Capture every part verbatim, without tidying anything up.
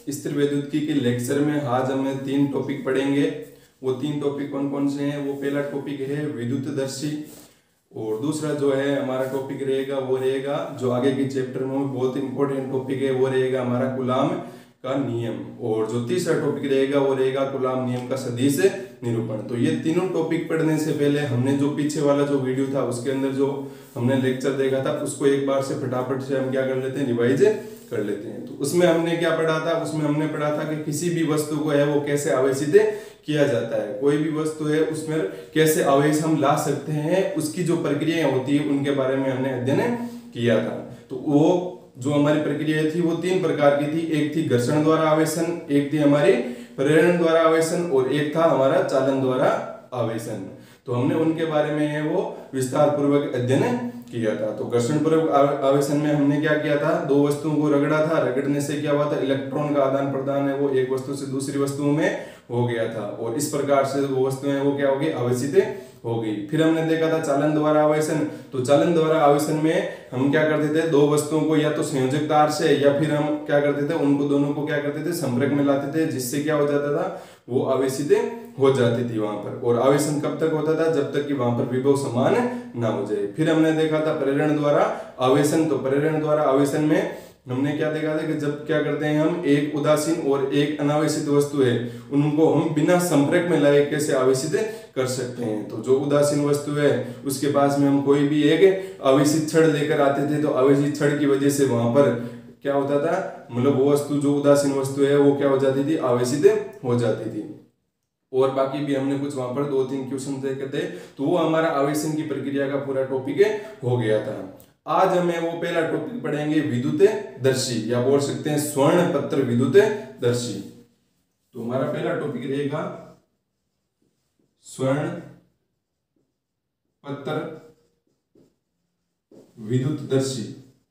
स्थिर वैद्युतिकी के लेक्चर में आज हमें तीन टॉपिक पढ़ेंगे। वो तीन टॉपिक कौन कौन से हैं? वो पहला टॉपिक है विद्युतदर्शी, और दूसरा जो है हमारा टॉपिक रहेगा वो रहेगा जो आगे के चैप्टर में बहुत इंपॉर्टेंट टॉपिक है वो रहेगा हमारा कूलाम का नियम, और जो तीसरा टॉपिक रहेगा वो रहेगा कूलाम नियम का सदिश निरूपण। तो ये तीनों टॉपिक पढ़ने से पहले हमने जो पीछे वाला जो वीडियो था उसके अंदर जो हमने लेक्चर देखा था उसको एक बार से फटाफट से हम क्या कर लेते हैं, रिवाइज कर लेते हैं। तो उसमें हमने क्या पढ़ा था? उसमें हमने पढ़ा था कि किसी भी वस्तु को है वो कैसे आवेशित किया जाता है, कोई भी वस्तु है उसमें कैसे आवेश हम ला सकते हैं, उसकी जो प्रक्रियाएं होती है उनके बारे में हमने अध्ययन किया था। तो वो जो हमारी प्रक्रिया थी वो तीन प्रकार की थी। एक थी घर्षण द्वारा आवेशन, एक थी हमारी प्रेरण द्वारा आवेशन, और एक था हमारा चालन द्वारा आवेशन। तो हमने उनके बारे में है वो विस्तार पूर्वक अध्ययन किया था। तो घर्षण पूर्वक आवेशन में हमने क्या किया था? दो वस्तुओं को रगड़ा था, रगड़ने से क्या हुआ था? इलेक्ट्रॉन का आदान प्रदान है वो एक वस्तु से दूसरी वस्तु में हो गया था, और इस प्रकार से वो वस्तुएं वो क्या हो गई? आवेशित हो गई। फिर हमने देखा था चालन द्वारा आवेशन। तो चालन द्वारा आवेशन में हम क्या करते थे? दो वस्तुओं को या तो संयोजक तार से या फिर हम क्या करते थे? उनको दोनों को क्या करते थे? संपर्क में लाते थे, जिससे क्या हो जाता था? वो आवेशित हो जाती थी वहां पर। और आवेशन कब तक होता था? जब तक कि वहां पर विभव समान ना हो जाए। फिर हमने देखा था प्रेरण द्वारा आवेशन। तो प्रेरण द्वारा आवेशन में हमने क्या देखा था कि जब क्या करते हैं हम एक उदासीन और एक अनावेशित वस्तु है उनको हम बिना संपर्क में लाए कैसे आवेशित कर सकते हैं। तो जो उदासीन वस्तु है उसके पास में हम कोई भी एक आवेशित छड़ लेकर आते थे, तो आवेशित छड़ की वजह से वहां पर क्या होता था? मतलब वो वस्तु जो उदासीन वस्तु है वो क्या हो जाती थी? आवेशित हो जाती थी। और बाकी भी हमने कुछ वहां पर दो तीन क्वेश्चन देखे थे। तो वो हमारा आवेशन की प्रक्रिया का पूरा टॉपिक हो गया था। आज हमें वो पहला टॉपिक पढ़ेंगे विद्युतदर्शी, या बोल सकते हैं स्वर्ण पत्र विद्युतदर्शी। तो हमारा पहला टॉपिक रहेगा स्वर्ण पत्र विद्युतदर्शी।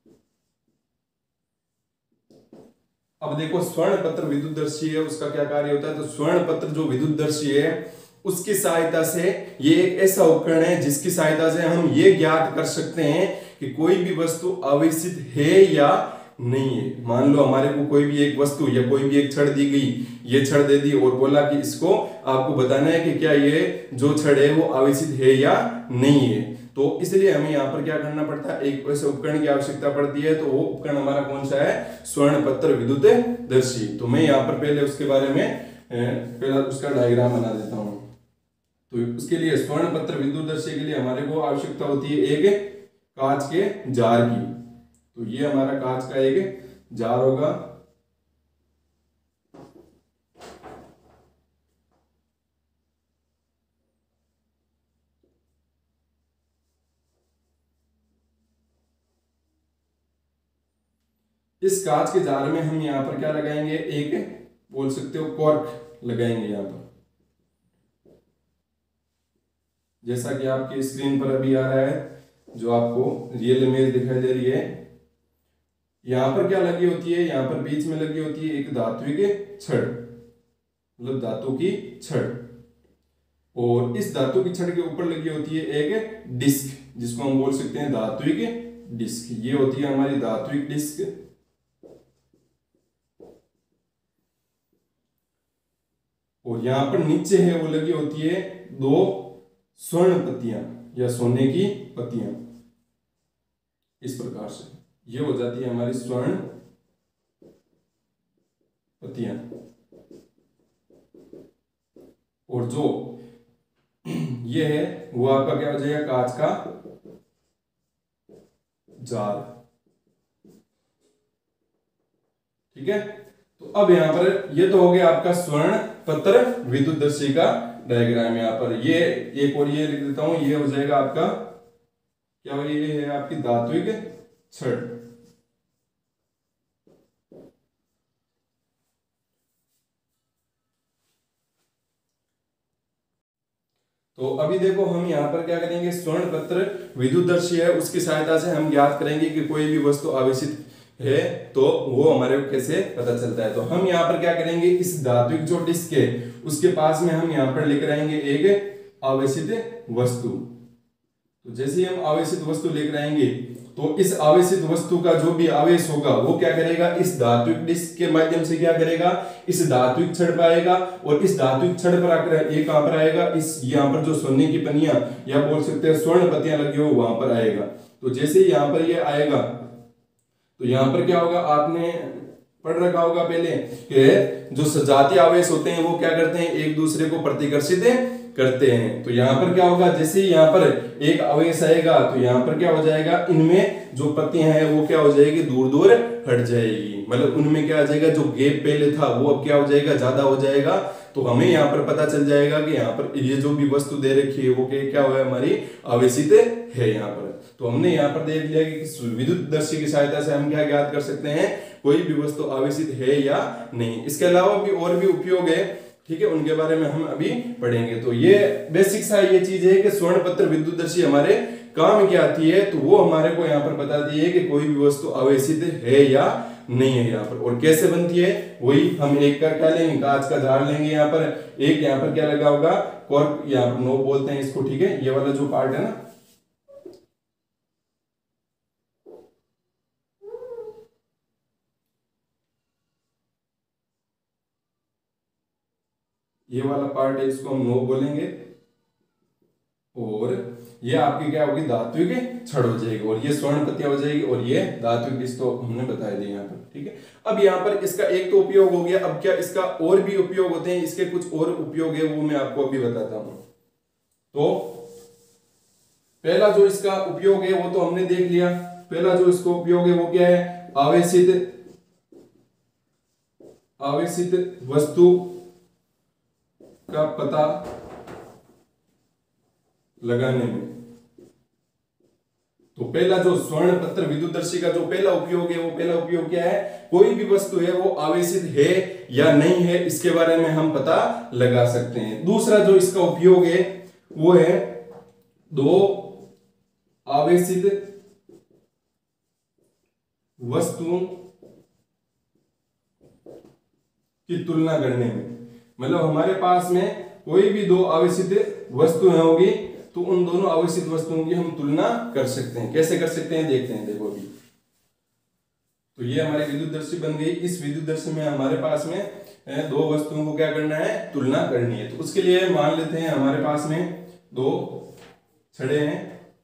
अब देखो, स्वर्ण पत्र विद्युतदर्शी है उसका क्या कार्य होता है? तो स्वर्ण पत्र जो विद्युतदर्शी है उसकी सहायता से, ये एक ऐसा उपकरण है जिसकी सहायता से हम ये ज्ञात कर सकते हैं कि कोई भी वस्तु आवेशित है या नहीं है। मान लो हमारे को कोई भी एक वस्तु या कोई भी एक छड़ दी गई, ये छड़ दे दी और बोला कि इसको आपको बताना है कि क्या ये जो छड़ है वो आवेशित है या नहीं है। तो इसलिए हमें यहाँ पर क्या करना पड़ता है? एक ऐसे उपकरण की आवश्यकता पड़ती है। तो वो उपकरण हमारा कौन सा है? स्वर्ण पत्र विद्युतदर्शी। तो मैं यहाँ पर पहले उसके बारे में पहला उसका डायग्राम बना देता हूँ। तो उसके लिए स्वर्ण पत्र विद्युतदर्शी के लिए हमारे को आवश्यकता होती है एक कांच के जार की। तो ये हमारा कांच का एक जार होगा। इस कांच के जार में हम यहां पर क्या लगाएंगे? एक बोल सकते हो कॉर्क लगाएंगे यहां पर, जैसा कि आपकी स्क्रीन पर अभी आ रहा है, जो आपको रियल इमेज दिखाई दे रही है। यहां पर क्या लगी होती है? यहां पर बीच में लगी होती है एक धात्विक छड़, मतलब धातु की छड़, और इस धातु की छड़ के ऊपर लगी होती है एक डिस्क, जिसको हम बोल सकते हैं धात्विक डिस्क। ये होती है हमारी धात्विक डिस्क। और यहां पर नीचे है वो लगी होती है दो स्वर्ण पत्तियां या सोने की पत्तियां। इस प्रकार से ये हो जाती है हमारी स्वर्ण पत्तियां। और जो ये है वो आपका क्या हो जाएगा? कांच का जार। ठीक है। तो अब यहां पर ये तो हो गया आपका स्वर्ण पत्र विद्युतदर्शी का डायग्राम। यहां पर ये एक और ये लिख देता हूं, ये हो जाएगा आपका क्या? ये है आपकी धात्विक छड़। तो अभी देखो हम यहाँ पर क्या करेंगे? स्वर्ण पत्र विद्युतदर्शी है उसकी सहायता से हम ज्ञात करेंगे कि कोई भी वस्तु आवेशित है तो वो हमारे को कैसे पता चलता है। तो हम यहाँ पर क्या करेंगे? इस धात्विक जो डिस्क है उसके पास में हम यहाँ पर लिख रहेंगे एक आवेशित वस्तु। तो जैसे ही हम आवेशित वस्तु लेकर आएंगे तो इस आवेशित वस्तु का जो भी आवेश होगा वो क्या करेगा, इस धात्विक डिस्क के माध्यम से क्या करेगा, इस धात्विक छड़ पर आएगा और इस धात्विक छड़ पर आकर ये कहां पर आएगा, इस यहाँ पर जो सोने की पनिया या बोल सकते हैं स्वर्ण पत्तियां लगी हो वहां पर आएगा। तो जैसे ही यहाँ पर ये आएगा तो यहाँ पर क्या होगा, आपने पढ़ रखा होगा पहले कि जो सजातीय आवेश होते हैं वो क्या करते हैं, एक दूसरे को प्रतिकर्षित करते हैं। तो यहाँ पर क्या होगा, जैसे ही यहाँ पर एक आवेश आएगा तो यहाँ पर क्या हो जाएगा, इनमें जो पत्तियां हैं वो क्या हो जाएगी, दूर दूर हट जाएगी, मतलब उनमें क्या आ जाएगा, जो गैप पहले था वो अब क्या हो जाएगा, ज्यादा हो जाएगा। तो हमें यहाँ पर पता चल जाएगा कि यहाँ पर ये जो भी वस्तु दे रखी है वो क्या हुआ है, हमारी आवेशित है यहाँ पर। तो हमने यहाँ पर देख लिया कि विद्युतदर्शी की सहायता से हम क्या ज्ञात कर सकते हैं, कोई भी वस्तु आवेशित है या नहीं। इसके अलावा भी और भी उपयोग है, ठीक है, उनके बारे में हम अभी पढ़ेंगे। तो ये बेसिक सा ये चीज है कि स्वर्ण पत्र विद्युतदर्शी हमारे काम क्या आती है, तो वो हमारे को यहाँ पर बताती है कि कोई भी वस्तु आवेशित है या नहीं है यहाँ पर। और कैसे बनती है वही हम एक का क्या लेंगे, कांच का जार लेंगे यहाँ पर, एक यहाँ पर क्या लगा होगा, कॉर्क, यहाँ पर नोब बोलते हैं इसको, ठीक है, ये वाला जो पार्ट है ना, ये वाला पार्ट है, इसको हम नोब बोलेंगे। और ये आपकी क्या होगी, धात्विक छड़ हो जाएगी, और ये स्वर्ण पत्तियां हो जाएगी, और ये धात्विक डिस्क तो हमने बता दिया यहाँ पर, ठीक है। अब यहाँ पर इसका एक तो उपयोग हो गया, अब क्या इसका और भी उपयोग होते हैं, इसके कुछ और उपयोग है वो मैं आपको अभी बताता हूं। तो पहला जो इसका उपयोग है वो तो हमने देख लिया, पहला जो इसका उपयोग है वो क्या है, आवेशित आवेशित वस्तु का पता लगाने में। तो पहला जो स्वर्ण पत्र विद्युतदर्शी का जो पहला उपयोग है वो पहला उपयोग क्या है, कोई भी वस्तु है वो आवेशित है या नहीं है इसके बारे में हम पता लगा सकते हैं। दूसरा जो इसका उपयोग है वो है दो आवेशित वस्तुओं की तुलना करने में, मतलब हमारे पास में कोई भी दो आवेशित वस्तुएं होगी तो उन दोनों आवेशित वस्तुओं की हम तुलना कर सकते हैं। कैसे कर सकते हैं देखते हैं, देखो अभी। तो ये हमारी विद्युतदर्शी बन गई। इस विद्युतदर्शी में हमारे पास में दो वस्तुओं को क्या करना है, तुलना करनी है। तो उसके लिए मान लेते हैं हमारे पास में दो छड़े हैं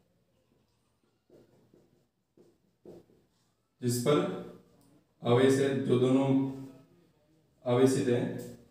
जिस पर आवेश है, जो दोनों आवेशित है।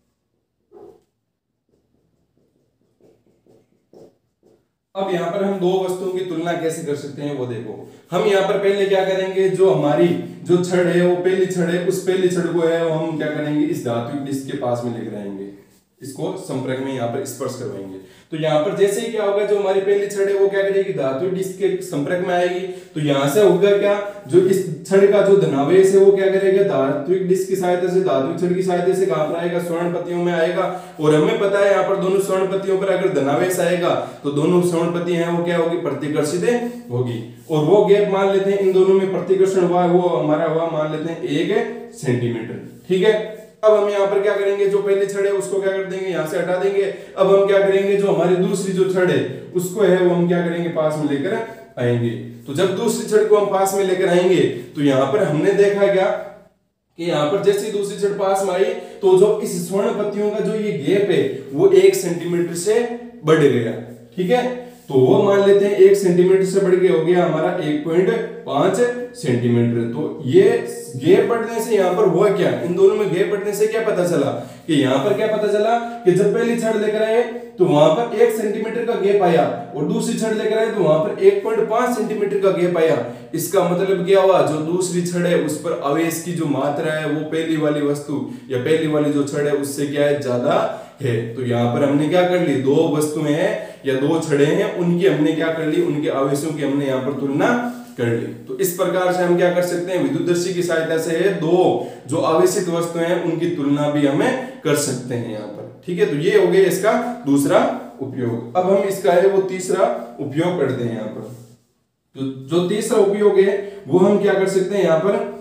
अब यहां पर हम दो वस्तुओं की तुलना कैसे कर सकते हैं वो देखो। हम यहां पर पहले क्या करेंगे, जो हमारी जो छड़ है वो पहली छड़ है, उस पहली छड़ को है वो हम क्या करेंगे, इस धात्विक डिस्क के पास में लेकर आएंगे, इसको संपर्क में यहाँ पर स्पर्श करवाएंगे। तो यहाँ पर जैसे ही क्या होगा, जो हमारी पहली छड़ है वो क्या करेगी, धात्विक डिस्क के संपर्क में आएगी। तो यहाँ से होगा क्या, जो इस छड़ का जो धनावेश है वो क्या करेगा, धात्विक डिस्क की सहायता से, धात्विक छड़ की सहायता से कहां पर आएगा, स्वर्ण पत्तियों में आएगा। और हमें पता है यहाँ पर दोनों स्वर्ण पत्तियों पर अगर धनावेश आएगा तो दोनों स्वर्ण पत्तियां हैं वो क्या होगी, प्रतिकर्षित होगी। और वो गैप मान लेते हैं इन दोनों में प्रतिकर्षण हुआ वो हमारा हुआ मान लेते हैं एक सेंटीमीटर, ठीक है। अब हम यहाँ पर क्या करेंगे, जो पहली छड़ है उसको क्या कर देंगे, यहाँ से हटा देंगे। अब हम क्या करेंगे, जो हमारी दूसरी जो छड़ है उसको है वो हम क्या करेंगे, पास में लेकर आएंगे। तो जब दूसरी छड़ को हम पास में लेकर आएंगे तो यहाँ पर हमने देखा क्या कि यहाँ पर जैसे दूसरी छड़ पास में आई तो जो इस स्वर्ण पत्तियों का जो ये गैप है वो एक सेंटीमीटर से बढ़ गया, ठीक है। तो वो मान लेते हैं एक सेंटीमीटर से बढ़ के हो गया हमारा एक पॉइंट पांच सेंटीमीटर। तो ये गैप बढ़ने से यहाँ पर हुआ क्या, इन दोनों में गैप बढ़ने से क्या पता चला कि यहाँ पर क्या पता चला कि जब पहली छड़ लेकर आए तो वहां पर एक सेंटीमीटर का गैप आया और दूसरी छड़ लेकर आए तो वहां पर एक पॉइंट पांच सेंटीमीटर का गैप आया। इसका मतलब क्या हुआ, जो दूसरी छड़ है उस पर आवेश की जो मात्रा है वो पहली वाली वस्तु या पहली वाली जो छड़ है उससे क्या है, ज्यादा है। तो यहाँ पर हमने क्या कर ली, दो वस्तुएं हैं या दो छड़े हैं उनकी हमने क्या कर ली, उनके आवेशों की हमने यहाँ पर तुलना कर ली। तो इस प्रकार से हम क्या कर सकते हैं, विद्युतदर्शी की सहायता से दो जो आवेशित वस्तुएं हैं उनकी तुलना भी हमें कर सकते हैं यहाँ पर, ठीक है। तो ये हो गया इसका दूसरा उपयोग। अब हम इसका है वो तीसरा उपयोग करते हैं यहाँ पर। तो जो तीसरा उपयोग है वो हम क्या कर सकते हैं, यहाँ पर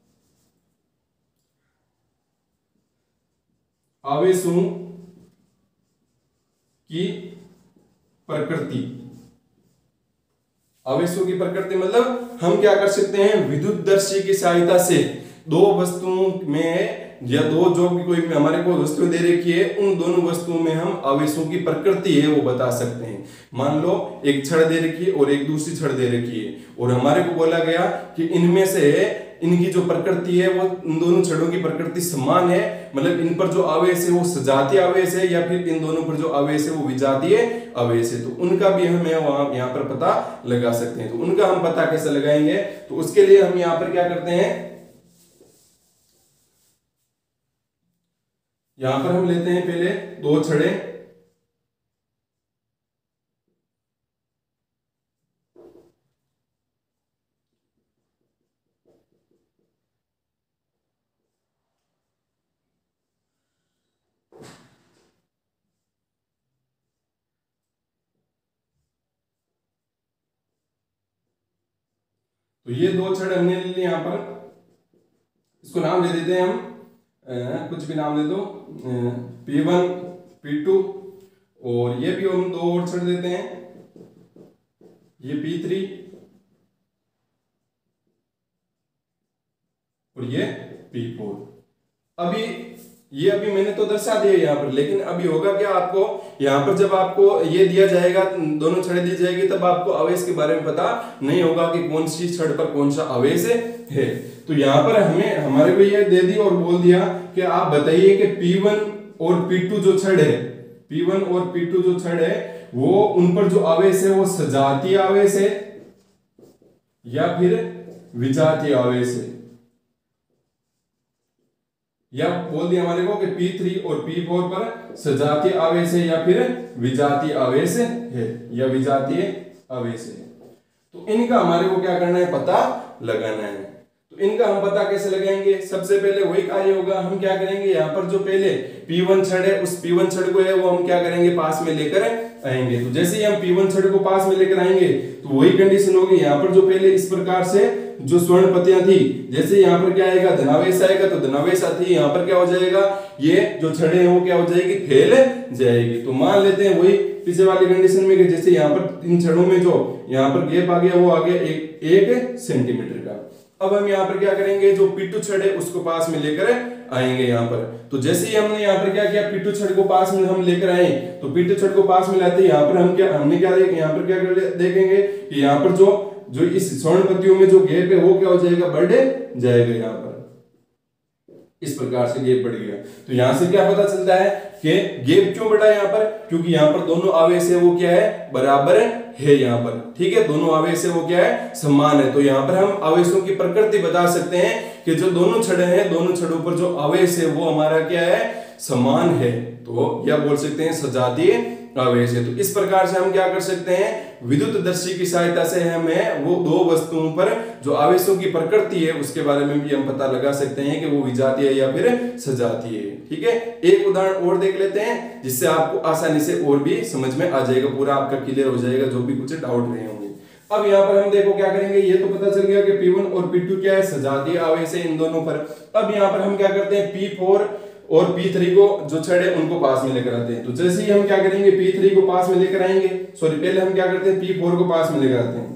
आवेशों की प्रकृति आवेशों की प्रकृति मतलब हम क्या कर सकते हैं, विद्युतदर्शी की सहायता से दो वस्तुओं में या दो जो भी कोई हमारे को वस्तु दे रखी है उन दोनों वस्तुओं में हम आवेशों की प्रकृति है वो बता सकते हैं। मान लो एक छड़ दे रखी है और एक दूसरी छड़ दे रखी है और हमारे को बोला गया कि इनमें से इनकी जो प्रकृति है वो इन दोनों छड़ों की प्रकृति समान है, मतलब इन पर जो आवेश है वो सजातीय आवेश है या फिर इन दोनों पर जो आवेश है वो विजातीय आवेश है, तो उनका भी हमें वहां यहाँ पर पता लगा सकते हैं। तो उनका हम पता कैसे लगाएंगे, तो उसके लिए हम यहाँ पर क्या करते हैं, यहां पर हम लेते हैं पहले दो छड़े, तो ये दो छड़ हमने ले लिए। यहां पर इसको नाम दे देते हैं हम आ, कुछ भी नाम दे दो, पी वन पी टू, और ये भी हम दो और छड़ देते हैं, ये पी थ्री और ये पी फोर। अभी ये अभी मैंने तो दर्शा दिया यहाँ पर, लेकिन अभी होगा क्या, आपको यहाँ पर जब आपको ये दिया जाएगा, दोनों छड़े दी जाएगी, तब आपको आवेश के बारे में पता नहीं होगा कि कौन सी छड़ पर कौन सा आवेश है। तो यहाँ पर हमें हमारे को ये दे दी और बोल दिया कि आप बताइए कि पी वन और पी टू जो छड़ है, पी वन और पी टू जो छड़ है वो उन पर जो आवेश है वो सजातीय आवेश है या फिर विजातीय आवेश है, या बोल दिया हमारे को कि पी थ्री और पी फोर पर सजातीय आवेश है या फिर विजातीय आवेश है या विजातीय आवेश है। तो इनका हमारे को क्या करना है, पता लगाना है। तो इनका हम पता कैसे लगाएंगे, सबसे पहले वही कार्य होगा, हम क्या करेंगे, यहाँ पर जो पहले पी वन छड़ है उस पी वन छड़ को है वो हम क्या करेंगे, पास में लेकर आएंगे। तो जैसे ही हम पी वन छड़ को पास में लेकर आएंगे तो वही कंडीशन होगी, यहाँ पर जो पहले इस प्रकार से जो स्वर्ण पत्तियां थी, जैसे यहाँ पर क्या आएगा, धनावेश आएगा, तो धनावेश आती है यहाँ पर क्या हो जाएगा, ये जो छड़े हैं वो क्या हो जाएगी, फैल जाएगी। तो मान लेते हैं वही पीछे वाली कंडीशन में कि जैसे यहाँ पर इन छड़ों में जो यहाँ पर गैप आ गया वो आ गया एक एक सेंटीमीटर का। अब हम यहाँ पर क्या करेंगे, जो पी टू छड़ है उसको पास में लेकर आएंगे यहाँ पर। तो जैसे ही हमने यहाँ पर क्या किया, पी टू छड़ को पास में हम लेकर आए, तो पी टू छड़ को पास में लाते यहाँ पर हम क्या हमने क्या देखें, यहाँ पर क्या कर देखेंगे कि यहाँ पर जो जो इस स्वर्ण पत्तियों में जो गैप है वो क्या हो जाएगा, बढ़ जाएगा। यहाँ पर इस प्रकार से गैप बढ़ गया। तो यहाँ से क्या पता चलता है कि गैप क्यों बढ़ा यहाँ पर, क्योंकि यहाँ पर दोनों आवेश है वो क्या है, बराबर है यहाँ पर, ठीक है, दोनों आवेश है वो क्या है, समान है। तो यहाँ पर हम आवेशों की प्रकृति बता सकते हैं कि जो दोनों छड़े हैं, दोनों छड़ों पर जो आवेश है वो हमारा क्या है, समान है। तो यह बोल सकते हैं सजातीय आवेश है। तो इस प्रकार से हम क्या कर सकते हैं, विद्युतदर्शी की सहायता से हमें वो दो वस्तुओं पर जो आवेशों की प्रकृति है उसके बारे में भी हम पता लगा सकते हैं कि वो विजातीय है या फिर सजातीय है। ठीक है, एक उदाहरण और देख लेते हैं जिससे आपको आसानी से और भी समझ में आ जाएगा, पूरा आपका क्लियर हो जाएगा जो भी कुछ डाउट रहे होंगे। अब यहाँ पर हम देखो क्या करेंगे, ये तो पता चल गया कि पी वन और पी टू क्या है, सजातीय आवेश है इन दोनों पर। अब यहाँ पर हम क्या करते हैं, पी फोर और पी थ्री को जो छड़ है उनको पास में लेकर आते हैं। तो जैसे ही हम क्या करेंगे, पी थ्री को पास में लेकर आएंगे, सॉरी पहले हम क्या करते हैं, पी फोर को पास में लेकर आते हैं।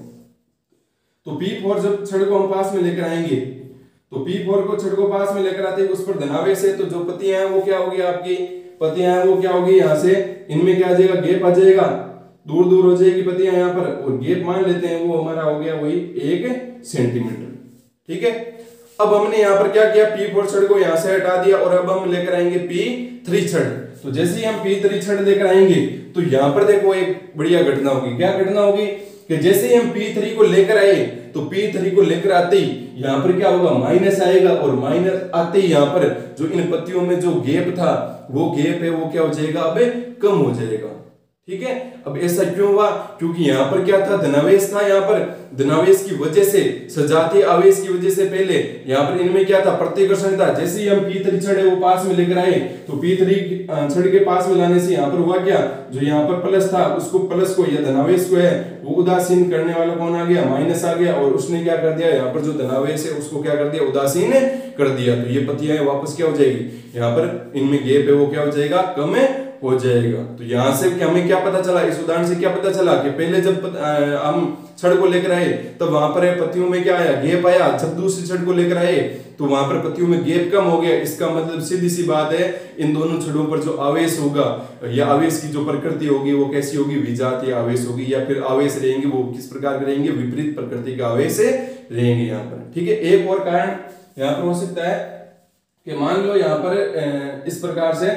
तो पी फोर जब छड़ को हम पास में लेकर आएंगे, तो पी फोर को छड़ को पास में लेकर आते हैं, उस पर धनावेश है, तो जो पत्तियां हैं वो क्या होगी, आपकी पत्तियां हैं वो क्या होगी, यहाँ से इनमें क्या आ जाएगा, गैप आ जाएगा, दूर दूर हो जाएगी पत्तियां यहाँ पर, और गैप मान लेते हैं वो हमारा हो गया वही एक सेंटीमीटर। ठीक है, अब हमने यहाँ पर क्या किया, पी फोर छड़ को यहाँ से हटा दिया और अब हम लेकर आएंगे पी थ्री छड़। तो जैसे ही हम पी थ्री छड़ लेकर आएंगे तो यहाँ पर देखो एक बढ़िया घटना होगी। क्या घटना होगी कि जैसे ही हम पी थ्री को लेकर आए तो पी थ्री को लेकर आते ही यहाँ पर क्या होगा, माइनस आएगा, और माइनस आते ही यहाँ पर जो इन पत्तियों में जो गैप था वो गैप है वो क्या हो जाएगा, अब कम हो जाएगा। ठीक है, अब ऐसा क्यों हुआ, क्योंकि यहाँ पर क्या था, धनावेश था, यहाँ पर धनावेश की वजह से, सजातीय आवेश की वजह से पहले यहाँ पर इनमें क्या था, प्रतिकर्षण था। जैसे ही हम पी थ्री छड़ है वो पास में लेकर आए तो पी थ्री छड़ के पास में लाने से यहाँ पर हुआ क्या, जो यहाँ पर प्लस था उसको, प्लस को या धनावेश को है वो उदासीन करने वाला कौन आ गया, माइनस आ गया, और उसने क्या कर दिया, यहाँ पर जो धनावेश है उसको क्या कर दिया, उदासीन कर दिया। तो ये पत्तियां वापस क्या हो जाएगी, यहाँ पर इनमें गैप है वो क्या हो जाएगा, कम हो जाएगा। तो यहाँ से हमें क्या पता चला, इस उदाहरण से क्या पता चला कि पहले जब पत, आ, हम छड़ को लेकर आए तब वहां पर पत्तियों में क्या आया, गैप आया। जब दूसरी छड़ को लेकर आए तो वहां पर पत्तियों में गैप कम हो गया। इसका मतलब सीधी सी बात है, इन दोनों छड़ों पर जो आवेश होगा या आवेश की जो प्रकृति होगी वो कैसी होगी, विजातीय आवेश होगी, या फिर आवेश रहेंगे वो किस प्रकार के रहेंगे, विपरीत प्रकृति के आवेश रहेंगे यहाँ पर। ठीक है, एक और कारण यहाँ पर हो सकता है कि मान लो यहाँ पर इस प्रकार से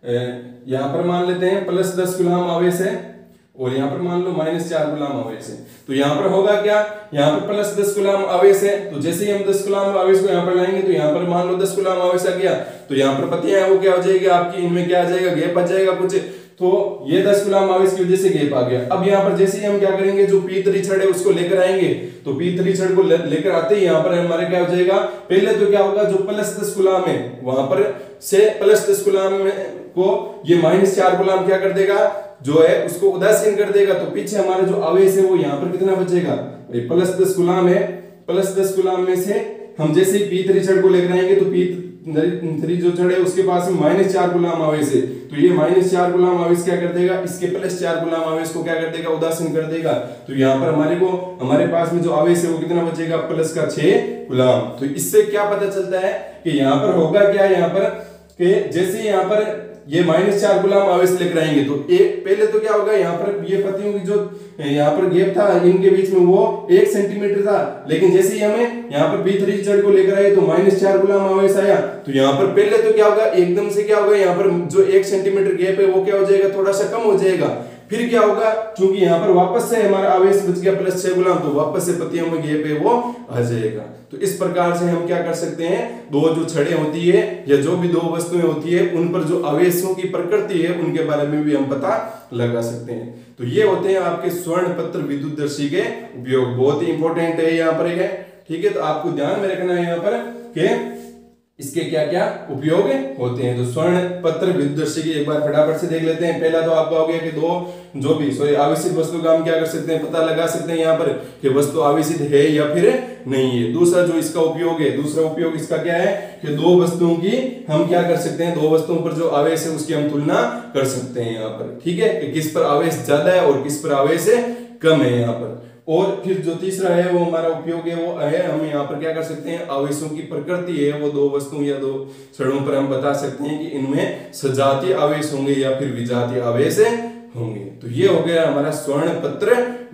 यहाँ पर मान लेते हैं प्लस दस गुलाम आवेश है और यहाँ पर मान लो माइनस चार गुलाम आवेश है। तो यहाँ पर होगा क्या, यहाँ पर प्लस दस गुलाम आवेश है, तो जैसे ही हम दस गुलाम आवेश को यहाँ पर लाएंगे तो यहाँ पर मान लो दस गुलाम आवेश आ गया, तो यहाँ पर पत्तियां है वो क्या हो जाएगी आपकी, इनमें क्या आ जाएगा, गैप आ जाएगा कुछ। तो ये दस गुलाम आवेश की वजह से गैप आ गया। अब यहाँ पर जैसे ही हम क्या करेंगे, जो पी थ्री छड़ है उसको लेकर आएंगे, तो पी थ्री छड़ को लेकर आते ही यहाँ पर हमारे क्या हो जाएगा, पहले तो क्या होगा, जो प्लस दस गुलाम है वहां पर से प्लस दस गुलाम को ये माइनस चार गुलाम क्या कर देगा, जो है उसको उदासीन कर देगा। तो पीछे हमारा जो आवेश है वो यहाँ पर कितना बचेगा, प्लस दस गुलाम है, प्लस दस गुलाम में से हम जैसे ही पी थ्री छड़ को लेकर आएंगे तो पी थ्री जो छड़ है उसके पास में माइनस चार गुलाम आवेश है, तो ये माइनस चार गुलाम आवेश क्या कर देगा, इसके प्लस चार गुलाम आवेश को क्या कर देगा, उदासीन कर देगा। तो यहाँ पर हमारे को हमारे पास में जो आवेश है वो कितना बचेगा, प्लस का छह गुलाम। तो इससे क्या पता चलता है कि यहाँ पर होगा क्या, यहाँ पर कि जैसे यहाँ पर ये माइनस चार गुलाम आवेश लेकर आएंगे तो एक पहले तो क्या होगा, यहाँ पर ये पत्तियों की जो यहाँ पर गैप था इनके बीच में वो एक सेंटीमीटर था, लेकिन जैसे ही हमें यहाँ पर बी थ्री छड़ को लेकर आए तो माइनस चार गुलाम आवेश आया। तो यहाँ पर पहले तो क्या होगा, एकदम से क्या होगा, यहाँ पर जो एक सेंटीमीटर गैप है वो क्या हो जाएगा, थोड़ा सा कम हो जाएगा। फिर क्या होगा, क्योंकि यहाँ पर वापस से हमारा आवेश बच गया प्लस छह गुलाम, तो वापस से पत्तियों में गैप है वो आ जाएगा। तो इस प्रकार से हम क्या कर सकते हैं, दो जो छड़ें होती है या जो भी दो वस्तुएं होती है उन पर जो आवेशों की प्रकृति है उनके बारे में भी हम पता लगा सकते हैं। तो ये होते हैं आपके स्वर्ण पत्र विद्युतदर्शी के उपयोग, बहुत ही इंपॉर्टेंट है यहाँ पर है। ठीक है, तो आपको ध्यान में रखना है यहाँ पर कि इसके क्या क्या उपयोग होते हैं। तो स्वर्ण पत्र विद्युतदर्शी की एक बार फटाफट से देख लेते हैं। पहला तो आपका हो गया कि दो जो भी सॉरी आवेशित वस्तु का हम क्या कर सकते हैं, पता लगा सकते हैं यहाँ पर कि वस्तु आवेशित है या फिर नहीं है। दूसरा जो इसका उपयोग है, दूसरा उपयोग इसका क्या है कि दो वस्तुओं की हम क्या कर सकते हैं, दो वस्तुओं पर जो आवेश है उसकी हम तुलना कर सकते हैं यहाँ पर। ठीक है, कि किस पर आवेश ज्यादा है और किस पर आवेश कम है यहाँ पर। और फिर जो तीसरा है वो हमारा उपयोग है वो है हम यहाँ पर क्या कर सकते हैं, आवेशों की प्रकृति है वो दो वस्तुओं या दो छड़ों पर हम बता सकते हैं कि इनमें सजातीय आवेश होंगे या फिर विजातीय आवेश होंगे। तो ये हो गया हमारा स्वर्ण पत्र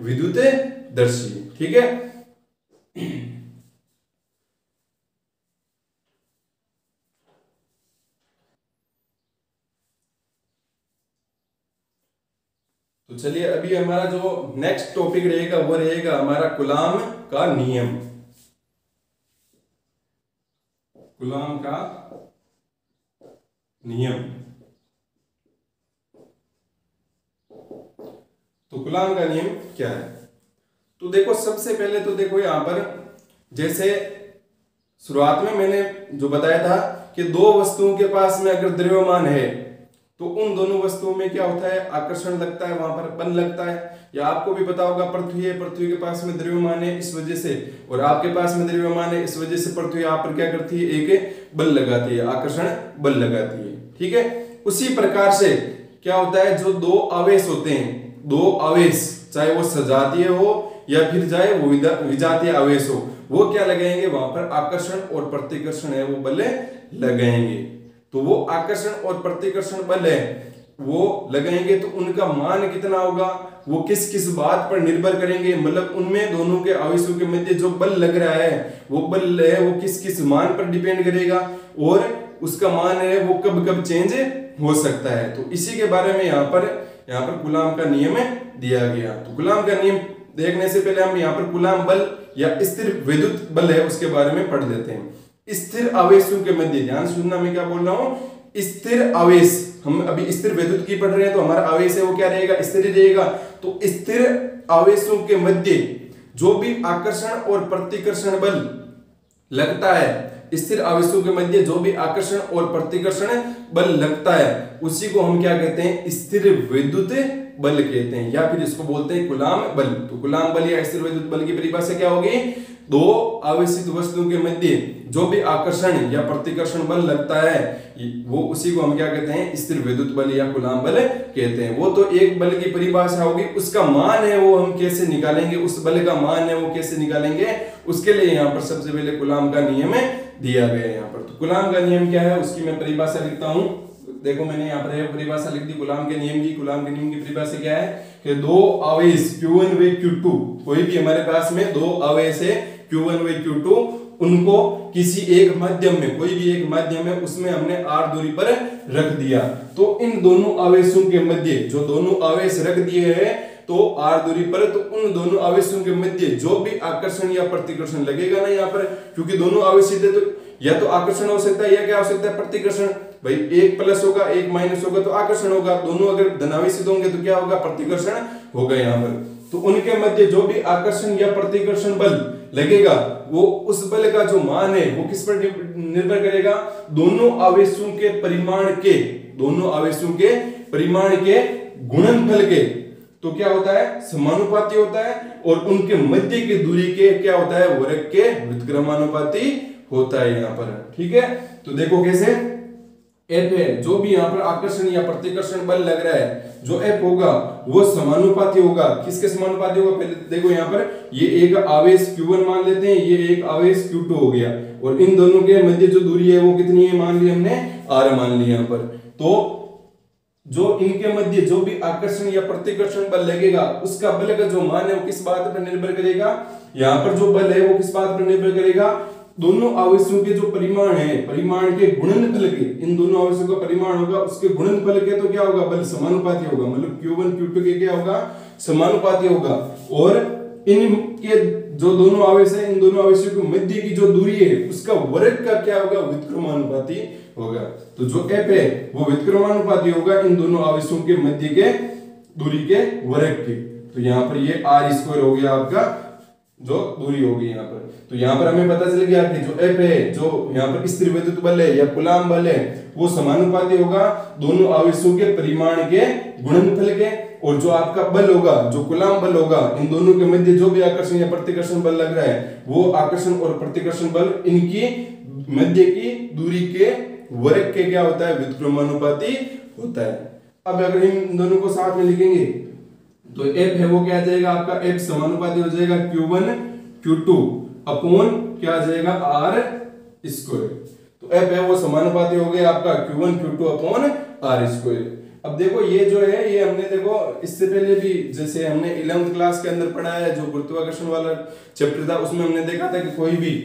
विद्युतदर्शी। ठीक है, तो चलिए अभी हमारा जो नेक्स्ट टॉपिक रहेगा वो रहेगा हमारा कूलाम का नियम। कूलाम का नियम। तो कूलाम का नियम क्या है, तो देखो सबसे पहले तो देखो यहां पर जैसे शुरुआत में मैंने जो बताया था कि दो वस्तुओं के पास में अगर द्रव्यमान है तो उन दोनों वस्तुओं में क्या होता है, आकर्षण लगता है, वहां पर बल लगता है। या आपको भी पता होगा पृथ्वी है, पृथ्वी के पास में द्रव्यमान है इस वजह से, और आपके पास में द्रव्यमान है इस वजह से पृथ्वी यहाँ पर क्या करती है, एक बल लगाती है, आकर्षण बल लगाती है। ठीक है, उसी प्रकार से क्या होता है, जो दो आवेश होते हैं, दो आवेश चाहे वो सजातीय हो या फिर चाहे वो विजातीय आवेश हो, वो क्या लगाएंगे, वहां पर आकर्षण और प्रतिकर्षण है वो बल लगाएंगे। तो वो आकर्षण और प्रतिकर्षण बल है वो लगाएंगे तो उनका मान कितना होगा, वो किस किस बात पर निर्भर करेंगे, मतलब उनमें दोनों के आवेशों के मध्य जो बल लग रहा है वो बल है वो किस किस मान पर डिपेंड करेगा, और उसका मान है वो कब कब चेंज हो सकता है। तो इसी के बारे में यहाँ पर यहाँ पर कूलाम का नियम दिया गया। तो कूलाम का नियम देखने से पहले हम यहाँ पर कूलाम बल या स्थिर विद्युत बल है उसके बारे में पढ़ लेते हैं। स्थिर आवेशों के मध्य, ध्यान सुनना मैं क्या बोल रहा हूं, स्थिर आवेश, हम अभी स्थिर विद्युत की पढ़ रहे हैं तो हमारा आवेश है वो क्या रहेगा, स्थिर रहेगा। तो स्थिर आवेशों के मध्य जो भी आकर्षण और प्रतिकर्षण बल लगता है, स्थिर आवेशों के मध्य जो भी आकर्षण और प्रतिकर्षण बल लगता है उसी को हम क्या कहते हैं, स्थिर विद्युत बल कहते हैं, या फिर इसको बोलते हैं कूलाम बल। तो कूलाम बल या स्थिर विद्युत बल की परिभाषा क्या होगी, दो आवेशित वस्तुओं के मध्य जो भी आकर्षण या प्रतिकर्षण बल लगता है वो उसी को हम क्या कहते हैं, स्थिर विद्युत बल या कूलाम बल कहते हैं। वो तो एक बल की परिभाषा होगी, उसका मान है वो हम कैसे निकालेंगे, उस बल का मान है वो कैसे निकालेंगे, उसके लिए यहाँ पर सबसे पहले कूलाम का नियम दिया गया है यहाँ पर। तो कूलाम का नियम क्या है उसकी मैं परिभाषा लिखता हूं। देखो मैंने यहाँ पर परिभाषा लिख दी कूलाम के नियम की। कूलाम के नियम की परिभाषा क्या है कि दो आवेश क्यू वन व क्यू टू, कोई भी हमारे पास में दो आवेश है क्यू वन व क्यू टू, उनको किसी एक माध्यम में, कोई भी एक माध्यम है उसमें हमने आर दूरी पर रख दिया, तो इन दोनों आवेशों के मध्य जो दोनों आवेश रख दिए हैं तो आर दूरी पर, तो उन दोनों आवेशों के मध्य जो भी आकर्षण या प्रतिकर्षण लगेगा ना यहाँ पर, क्योंकि दोनों आवेश है तो या तो आकर्षण हो सकता है या क्या हो सकता है, प्रतिकर्षण। भाई एक प्लस होगा एक माइनस होगा तो आकर्षण होगा, दोनों अगर धनावेशित होंगे तो क्या होगा, प्रतिकर्षण होगा यहाँ पर। तो उनके मध्य जो भी आकर्षण या प्रतिकर्षण बल लगेगा वो उस बल का जो मान है वो किस पर निर्भर करेगा, दोनों आवेशों के परिमाण के, दोनों आवेशों के परिमाण के गुणनफल के, तो क्या होता है, समानुपाती होता है, और उनके मध्य की दूरी के क्या होता है, वर्ग के व्युत्क्रमानुपाती होता है यहाँ पर। ठीक है, तो देखो कैसे एफ है, जो भी यहाँ पर आकर्षण या प्रतिकर्षण बल लग रहा है, जो एफ होगा वो समानुपाती होगा, किसके समानुपाती होगा, पहले देखो यहाँ पर ये एक आवेश क्यू वन मान लेते हैं, ये एक आवेश क्यू टू हो गया, और इन दोनों के मध्य जो दूरी है वो कितनी है, मान ली हमने आर मान ली यहाँ पर। तो जो इनके मध्य जो भी आकर्षण या प्रतिकर्षण बल लगेगा उसका बल का जो मान है वो किस बात पर निर्भर करेगा, यहाँ पर जो बल है वो किस बात पर निर्भर करेगा, दोनों आवेशों के जो परिमाण है, परिमाण के गुणनफल के, इन दोनों आवेशों का परिमाण होगा उसके गुणनफल के, तो क्या होगा, बल समानुपाती होगा, मतलब क्यू वन क्यू टू के क्या होगा, समानुपाती होगा, और इनके जो दोनों आवेश है, इन दोनों आवेशों के मध्य की जो दूरी है उसका वर्ग का क्या होगा, व्युत्क्रमानुपाती होगा। तो जो एफ है वो व्युत्क्रमानुपाती होगा इन दोनों आवेशों के मध्य के दूरी के वर्ग के। तो यहाँ पर ये आर स्क्वायर हो गया आपका जो दूरी होगी यहाँ पर। तो यहाँ पर हमें पता चल गया कि जो एफ है, जो यहाँ पर स्थिर विद्युत बल है या कूलाम बल है, वो समानुपाती होगा दोनों आवेशों के परिमाण के गुणनफल के, और जो आपका बल होगा, जो कूलाम बल होगा, इन दोनों के मध्य जो भी आकर्षण या प्रतिकर्षण बल लग रहा है वो आकर्षण और प्रतिकर्षण बल इनकी मध्य की दूरी के वर्ग के क्या होता है, व्युत्क्रमानुपाती होता है। अब अगर इन दोनों को साथ में लिखेंगे तो एफ है वो क्या आ जाएगा आपका, एफ समानुपाती हो जाएगा Q one Q two upon क्या आ जाएगा, आर स्क्वायर। तो एफ है वो समानुपाती हो गया आपका Q one Q two upon R square. अब देखो ये जो है ये हमने देखो इससे पहले भी जैसे हमने इलेवेंथ क्लास के अंदर पढ़ा है, जो गुरुत्वाकर्षण वाला चैप्टर था उसमें हमने देखा था कि कोई भी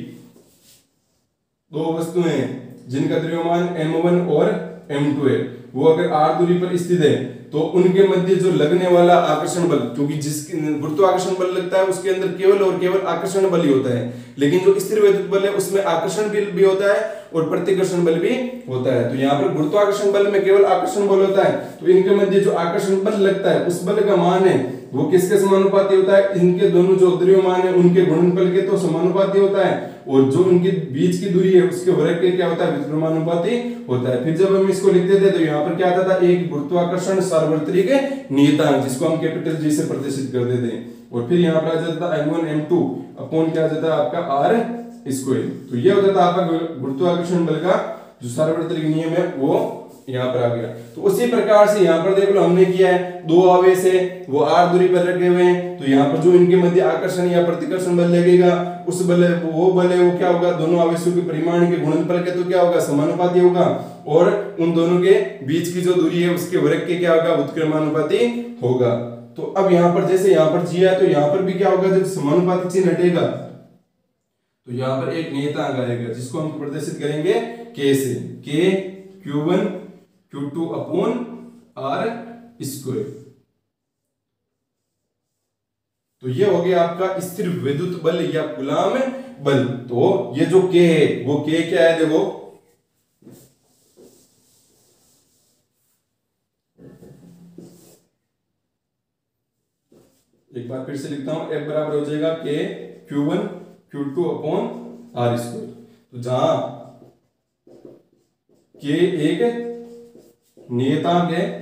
दो वस्तुएं जिनका द्रव्यमान एम वन और एम टू है, वो अगर आर दूरी पर स्थित है तो उनके मध्य जो लगने वाला आकर्षण बल, क्योंकि जिस गुरुत्वाकर्षण बल लगता है उसके अंदर केवल और केवल आकर्षण बल ही होता है, लेकिन जो स्थिर विद्युत बल है उसमें आकर्षण बल भी होता है और प्रतिकर्षण बल भी होता है। तो यहाँ पर गुरुत्वाकर्षण बल में केवल आकर्षण बल होता है, तो इनके मध्य जो आकर्षण बल लगता है उस बल का मान है वो किसके समानुपाती होता है, इनके दोनों जो द्रव्यमान है उनके गुणनफल के तो समानुपाती होता है, और जो उनके बीच की दूरी है उसके वर्ग के क्या होता है, व्युत्क्रमानुपाती होता है। फिर जब हम इसको लिखते थे तो यहाँ पर क्या आता था, एक गुरुत्वाकर्षण सार्वत्रिक नियतांक जिसको हम कैपिटल जी से प्रदर्शित करते थे, और फिर यहाँ पर आ जाता था M one M two upon क्या आ जाता है आपका आर स्क्वायर। तो ये होता था आपका गुरुत्वाकर्षण बल का जो सार्वत्रिक नियम है वो यहाँ पर आ गया। तो उसी प्रकार से यहाँ पर देख लो हमने किया है, दो आवेश है वो आर दूरी पर रखे हुए हैं, तो यहाँ पर जो इनके मध्य आकर्षण या प्रतिकर्षण बल लगेगा उस बल वो बल है वो क्या होगा, दोनों आवेशों के परिमाण के गुणनफल के तो क्या होगा, समानुपाती होगा, और उन दोनों के बीच की जो दूरी है उसके वर्ग के क्या होगा, व्युत्क्रमानुपाती होगा। तो अब यहाँ पर जैसे यहाँ पर जी है तो यहाँ पर भी क्या होगा, जब समानुपाती चिन्ह हटेगा तो यहाँ पर एक नियतांक आएगा जिसको हम प्रदर्शित करेंगे के से, K Q one Q two upon R square. तो ये हो गया आपका स्थिर विद्युत बल या कूलाम बल। तो ये जो के है वो के क्या है, देखो एक बार फिर से लिखता हूं, F बराबर हो जाएगा K Q one Q two upon R square. तो जहां के एक नियतांक है,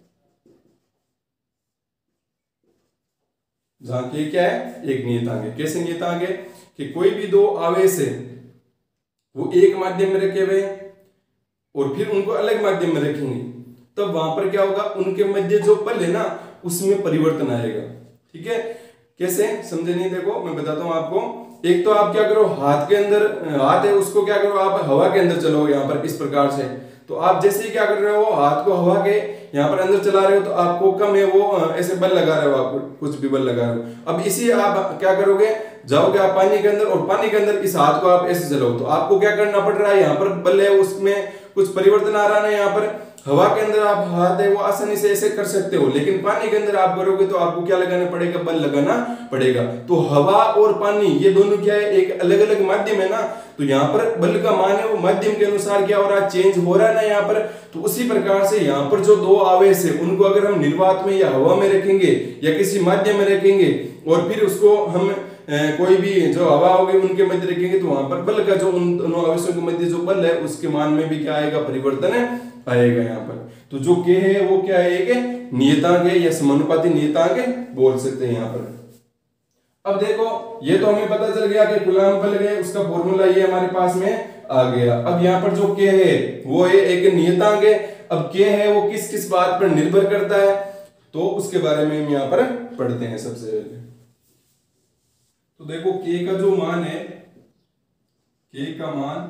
जहां के क्या है एक नियतांक है। कैसे नियतांक है कि कोई भी दो आवेश है वो एक माध्यम में रखे हुए और फिर उनको अलग माध्यम में रखेंगे, तब वहां पर क्या होगा, उनके मध्य जो बल है ना उसमें परिवर्तन आएगा। ठीक है, कैसे समझे नहीं, देखो मैं बताता हूं आपको। एक तो आप क्या करो, हाथ के अंदर, हाथ है उसको क्या करो आप हवा के अंदर चलो यहाँ पर इस प्रकार से, तो आप जैसे ही क्या कर रहे हो हाथ को हवा के यहाँ पर अंदर चला रहे हो तो आपको कम है वो ऐसे बल लगा रहे हो, आप कुछ भी बल लगा रहे हो। अब इसी आप क्या करोगे, जाओगे आप पानी के अंदर और पानी के अंदर इस हाथ को आप ऐसे चलाओ तो आपको क्या करना पड़ रहा है, यहाँ पर बल है उसमें कुछ परिवर्तन आ रहा है ना। यहाँ पर हवा के अंदर आप हाथ है वो आसानी से ऐसे कर सकते हो, लेकिन पानी के अंदर आप करोगे तो आपको क्या लगाना पड़ेगा, बल लगाना पड़ेगा। तो हवा और पानी ये दोनों क्या है, एक अलग अलग माध्यम है ना, तो यहाँ पर बल का मान है वो माध्यम के अनुसार क्या हो रहा है, चेंज हो रहा है ना यहाँ पर। तो उसी प्रकार से यहाँ पर जो दो आवेश है उनको अगर हम निर्वात में या हवा में रखेंगे या किसी माध्यम में रखेंगे और फिर उसको हम ए, कोई भी जो हवा होगी उनके मध्य रखेंगे तो वहां पर बल का जो उन दोनों आवेशों के मध्य जो बल है उसके मान में भी क्या आएगा, परिवर्तन आएगा यहाँ पर। तो जो के है वो क्या है, एक नियतांक है या समानुपाती नियतांक है बोल सकते हैं यहाँ पर। अब देखो ये तो हमें पता चल गया कि कूलम्ब बल है, उसका फॉर्मूला ये हमारे पास में आ गया। अब यहाँ पर जो के है वो है एक नियतांक है। अब के है वो किस किस बात पर निर्भर करता है तो उसके बारे में हम यहाँ पर पढ़ते हैं सबसे पहले। तो देखो के का जो मान है, के का मान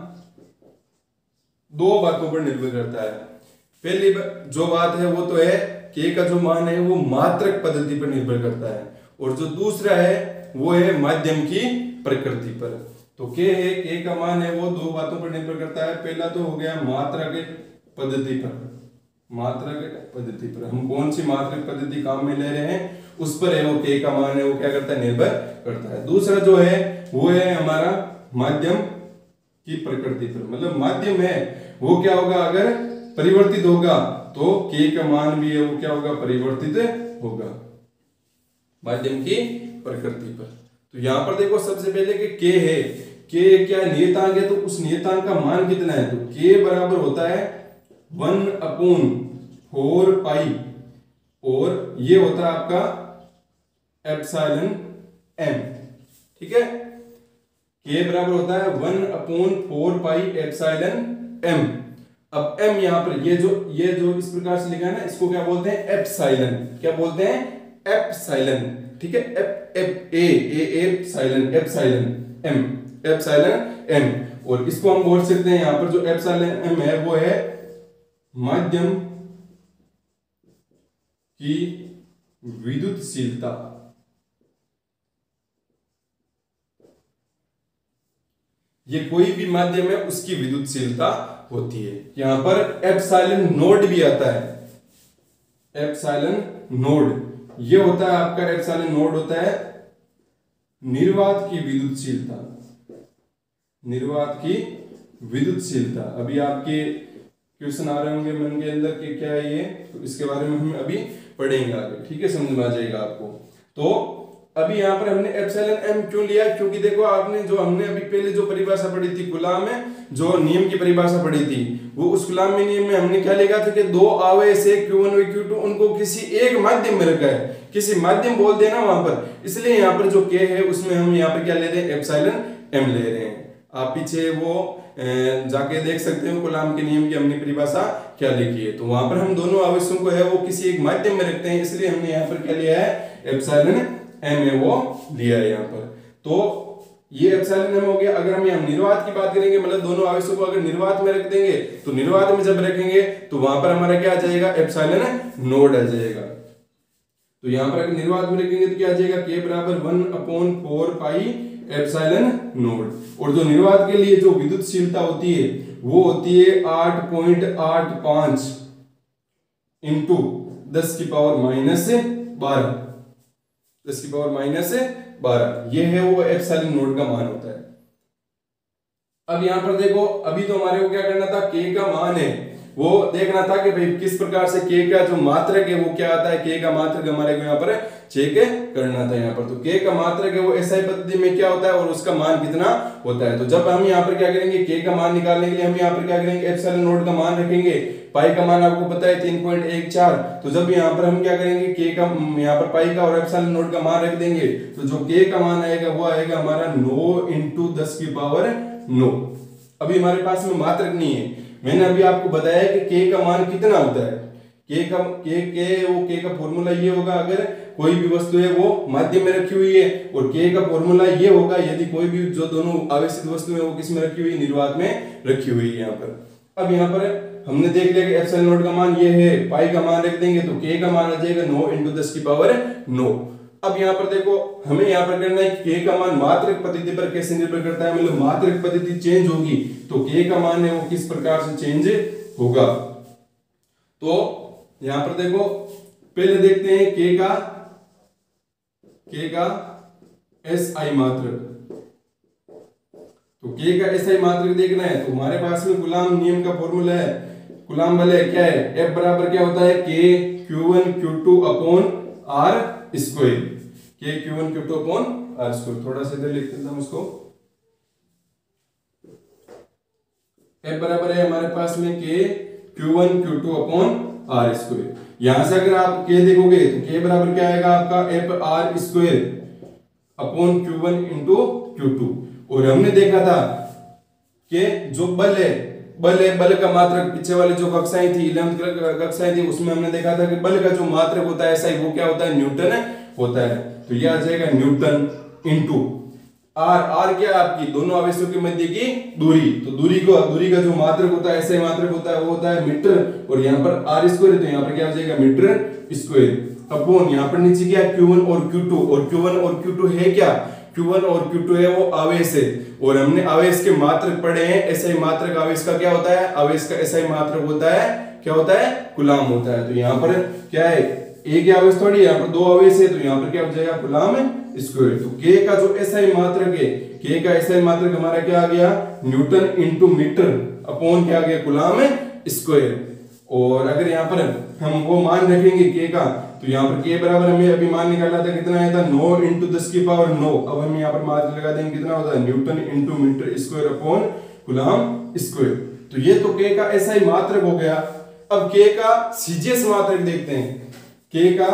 दो बातों पर निर्भर करता है। पहली जो बात है वो तो है के का जो मान है वो मात्रक पद्धति पर निर्भर करता है, और जो दूसरा है वो है माध्यम की प्रकृति पर। तो के है, के का मान है वो दो बातों पर निर्भर करता है। पहला तो हो गया मात्रक पद्धति पर, मात्रक पद्धति पर हम कौन सी मात्रक पद्धति काम में ले रहे हैं उस पर है वो के का मान है वो क्या करता है, निर्भर करता है। दूसरा जो है वो है हमारा माध्यम की प्रकृति पर, मतलब माध्यम है वो क्या होगा, अगर परिवर्तित होगा तो के का मान भी है वो क्या होगा, परिवर्तित होगा माध्यम की प्रकृति पर। तो यहाँ पर देखो सबसे पहले कि के है, के क्या नियतांक है, तो उस नियतांक का मान कितना है, तो के बराबर होता है वन अपॉन फोर पाई, और ये होता है आपका एप्सिलॉन एम। ठीक है, के बराबर होता है one upon four pi epsilon M. अब एम यहाँ पर ये जो ये जो इस प्रकार से लिखा है ना इसको क्या बोलते हैं, एप्सिलॉन। क्या बोलते हैं, एप्सिलॉन। ठीक है, एप एप ए ए epsilon, epsilon M, epsilon M. और इसको हम बोल सकते हैं यहाँ पर जो एप्सिलॉन एम है वो है माध्यम की विद्युतशीलता। ये कोई भी माध्यम है उसकी विद्युतशीलता होती है। यहां पर एप्सिलॉन नोड भी आता है, एप्सिलॉन नोड ये होता है आपका, एप्सिलॉन नोड होता है निर्वात की विद्युतशीलता, निर्वात की विद्युतशीलता। अभी आपके क्वेश्चन आ रहे होंगे मन के अंदर कि क्या है ये, तो इसके बारे में हम अभी पढ़ेंगे आगे। ठीक है, समझ में आ जाएगा आपको। तो अभी यहाँ पर हमने एप्सिलॉन एम क्यों लिया, क्योंकि देखो आपने जो हमने अभी पहले जो परिभाषा पढ़ी थी कूलम्ब में, जो नियम की परिभाषा पढ़ी थी वो उस कूलम्ब में नियम में हमने क्या लिखा था कि दो आवेश है क्यू वन व क्यू टू उनको किसी एक माध्यम में रखा है, किसी माध्यम बोल देना वहां पर, इसलिए यहाँ पर जो के है उसमें हम यहाँ पर क्या ले रहे हैं, एप्सिलॉन एम ले रहे हैं। आप पीछे वो जाके देख सकते हो कूलम्ब के नियम की हमने परिभाषा क्या लिखी है। तो वहां पर हम दोनों आवेशों को है वो किसी एक माध्यम में रखते हैं, इसलिए हमने यहाँ पर क्या लिया है, एप्सिलॉन एम है वो लिया है यहाँ पर। तो ये एप्सिलॉन एम हो गया। अगर हम यहाँ निर्वात की बात करेंगे, मतलब दोनों आवेशों को अगर निर्वात में रख देंगे तो निर्वात में जब रखेंगे तो वहां पर हमारा क्या आ जाएगा, एप्सिलॉन नोड आ जाएगा। तो यहाँ पर अगर निर्वात में रखेंगे तो क्या आ जाएगा, के बराबर one upon four pi epsilon node. और जो निर्वात के लिए जो विद्युतशीलता होती है वो होती है आठ पॉइंट आठ पांच इंटू दस की पावर माइनस बारह, दस की पावर माइनस बारह, ये है वो एप्सिलॉन नोड का मान होता है। अब यहां पर देखो अभी तो हमारे को क्या करना था, के का मान है वो देखना था कि भाई किस प्रकार से के का जो मात्रक है वो क्या आता है, के का मात्रक हमारे को यहाँ पर चेक करना था यहाँ पर। तो के का मात्रक है वो एसआई पद्धति में क्या होता है और उसका मान कितना होता है। तो जब हम यहाँ पर क्या करेंगे, के का मान निकालने के लिए हम यहाँ पर क्या करेंगे, एप्सिलॉन नॉट का मान रखेंगे। पाई का मान आपको पता है तीन पॉइंट एक चार। तो जब यहाँ पर हम क्या करेंगे, के का यहाँ पर पाई का और एप्सिलॉन नॉट का मान रख देंगे, तो जो के का मान आएगा वो आएगा हमारा नौ इंटू दस की पावर नौ। अभी हमारे पास में मात्रक नहीं है। मैंने अभी आपको बताया कि के का मान कितना होता है। के का के के वो के का फॉर्मूला ये होगा अगर कोई भी वस्तु है वो माध्यम में रखी हुई है, और के का फॉर्मूला ये होगा यदि कोई भी जो दोनों आवेशित वस्तु है वो किस में रखी हुई है, निर्वात में रखी हुई है यहाँ पर। अब यहाँ पर हमने देख लिया कि एप्सिलॉन नॉट का मान ये है, पाई का मान रख देंगे तो के का मान आ जाएगा नौ इंटू दस की पावर नौ। अब यहाँ पर देखो हमें यहाँ पर करना है कि के का मान मात्रक पद्धति पर कैसे निर्भर करता है, मतलब मात्रक पद्धति चेंज होगी तो के का मान है वो किस प्रकार से चेंज होगा। तो यहाँ पर देखो पहले देखते हैं के का के का एस आई मात्रक। तो के का एस आई मात्रक देखना है तो हमारे पास में कूलॉम नियम का फॉर्मूला है। कूलॉम बल क्या है, F बराबर क्या होता है, K Q one Q two upon R square. K Q one Q two upon R square. थोड़ा सा इधर लिख देता हूं उसको। F बराबर है हमारे पास में K Q one Q two upon R square. यहां से अगर आप के देखोगे तो के बराबर क्या आएगा आपका F R square upon Q one into Q two. और हमने देखा था कि जो बल है बल है बल का मात्रक पीछे वाली जो कक्षाएं थी इलेवेंथ कक्षाएं थी उसमें हमने देखा था कि बल का जो मात्रक होता है ऐसा ही वो क्या होता है, न्यूटन होता है। तो यह आ जाएगा न्यूटन इंटू आर। आर क्या है आपकी दोनों आवेशों के मध्य की दूरी। तो दूरी को दूरी का जो मात्रक होता है ऐसे मात्रक होता है वो होता है मीटर। और यहाँ पर आर स्क्वायर तो यहाँ पर क्या हो जाएगा मीटर स्क्वायर अपॉन यहाँ पर नीचे क्या क्यू वन और क्यू टू। और क्यू वन और क्यू टू है क्या, क्यू वन और क्यू टू है वो आवेश है। और हमने आवेश के मात्रक पढ़े हैं। एसआई मात्रक आवेश का क्या होता है, आवेश का एसआई मात्रक होता है क्या होता है, कूलॉम होता है। तो यहाँ पर क्या है, एक ही आवेश थोड़ी है, यहाँ पर दो आवेश है तो यहाँ पर क्या हो जाएगा कूलॉम स्क्वायर। तो के का जो एसआई मात्रक है, के का एसआई मात्रक हमारा क्या आ गया, न्यूटन इंटू मीटर अपॉन क्या आ गया कूलॉम स्क्वायर। और अगर यहाँ पर हम वो मान रखेंगे के का तो यहाँ पर के बराबर हमें अभी मान निकाला था कितना आया था, नौ इंटू दस की पावर नौ। अब हम यहाँ पर मान लगा देंगे कितना होता है, newton into metre square upon coulomb square. तो ये तो के का एसआई मात्रक हो गया। अब के का सीजीएस मात्रक देखते हैं। के का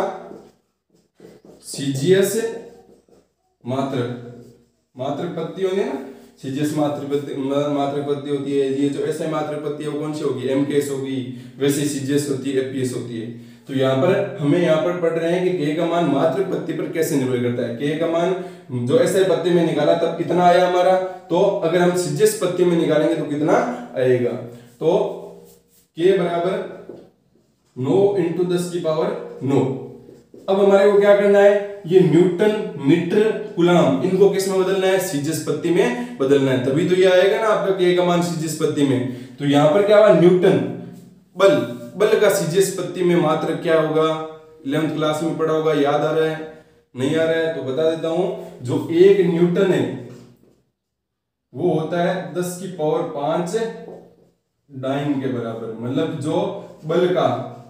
सीजीएस मात्रक मात्रक पद्धति होगी ना, सीजीएस मात्रक पद्धति मात्रक पद्धति होती है। ये जो एसआई मात्रक पद्धति है वो कौन सी होगी, एमकेएस होगी। वैसे सीजीएस होती है, एफपीएस होती है। तो यहाँ पर हमें यहाँ पर पढ़ रहे हैं कि के का मान मात्रक पद्धति पर कैसे निर्भर करता है। के का मान जो एसआई पद्धति में निकाला तब कितना आया हमारा, तो अगर हम सीजीएस पद्धति में निकालेंगे तो कितना आएगा। तो के बराबर नौ इंटू दस की पावर नौ। अब हमारे को क्या करना है, ये न्यूटन मीटर कूलॉम इनको किस में बदलना है, सीजीएस पद्धति में बदलना है। तभी तो ये आएगा ना आपका के का मान सीजीएस पद्धति में। तो यहाँ पर क्या हुआ, न्यूटन बल बल का सीजीएस पद्धति में मात्रक क्या होगा, इलेवेंथ क्लास में पढ़ा होगा, याद आ रहा है, नहीं आ रहा है तो बता देता हूं। जो एक न्यूटन है वो होता है दस की पावर पांच डाइन के बराबर। मतलब जो बल का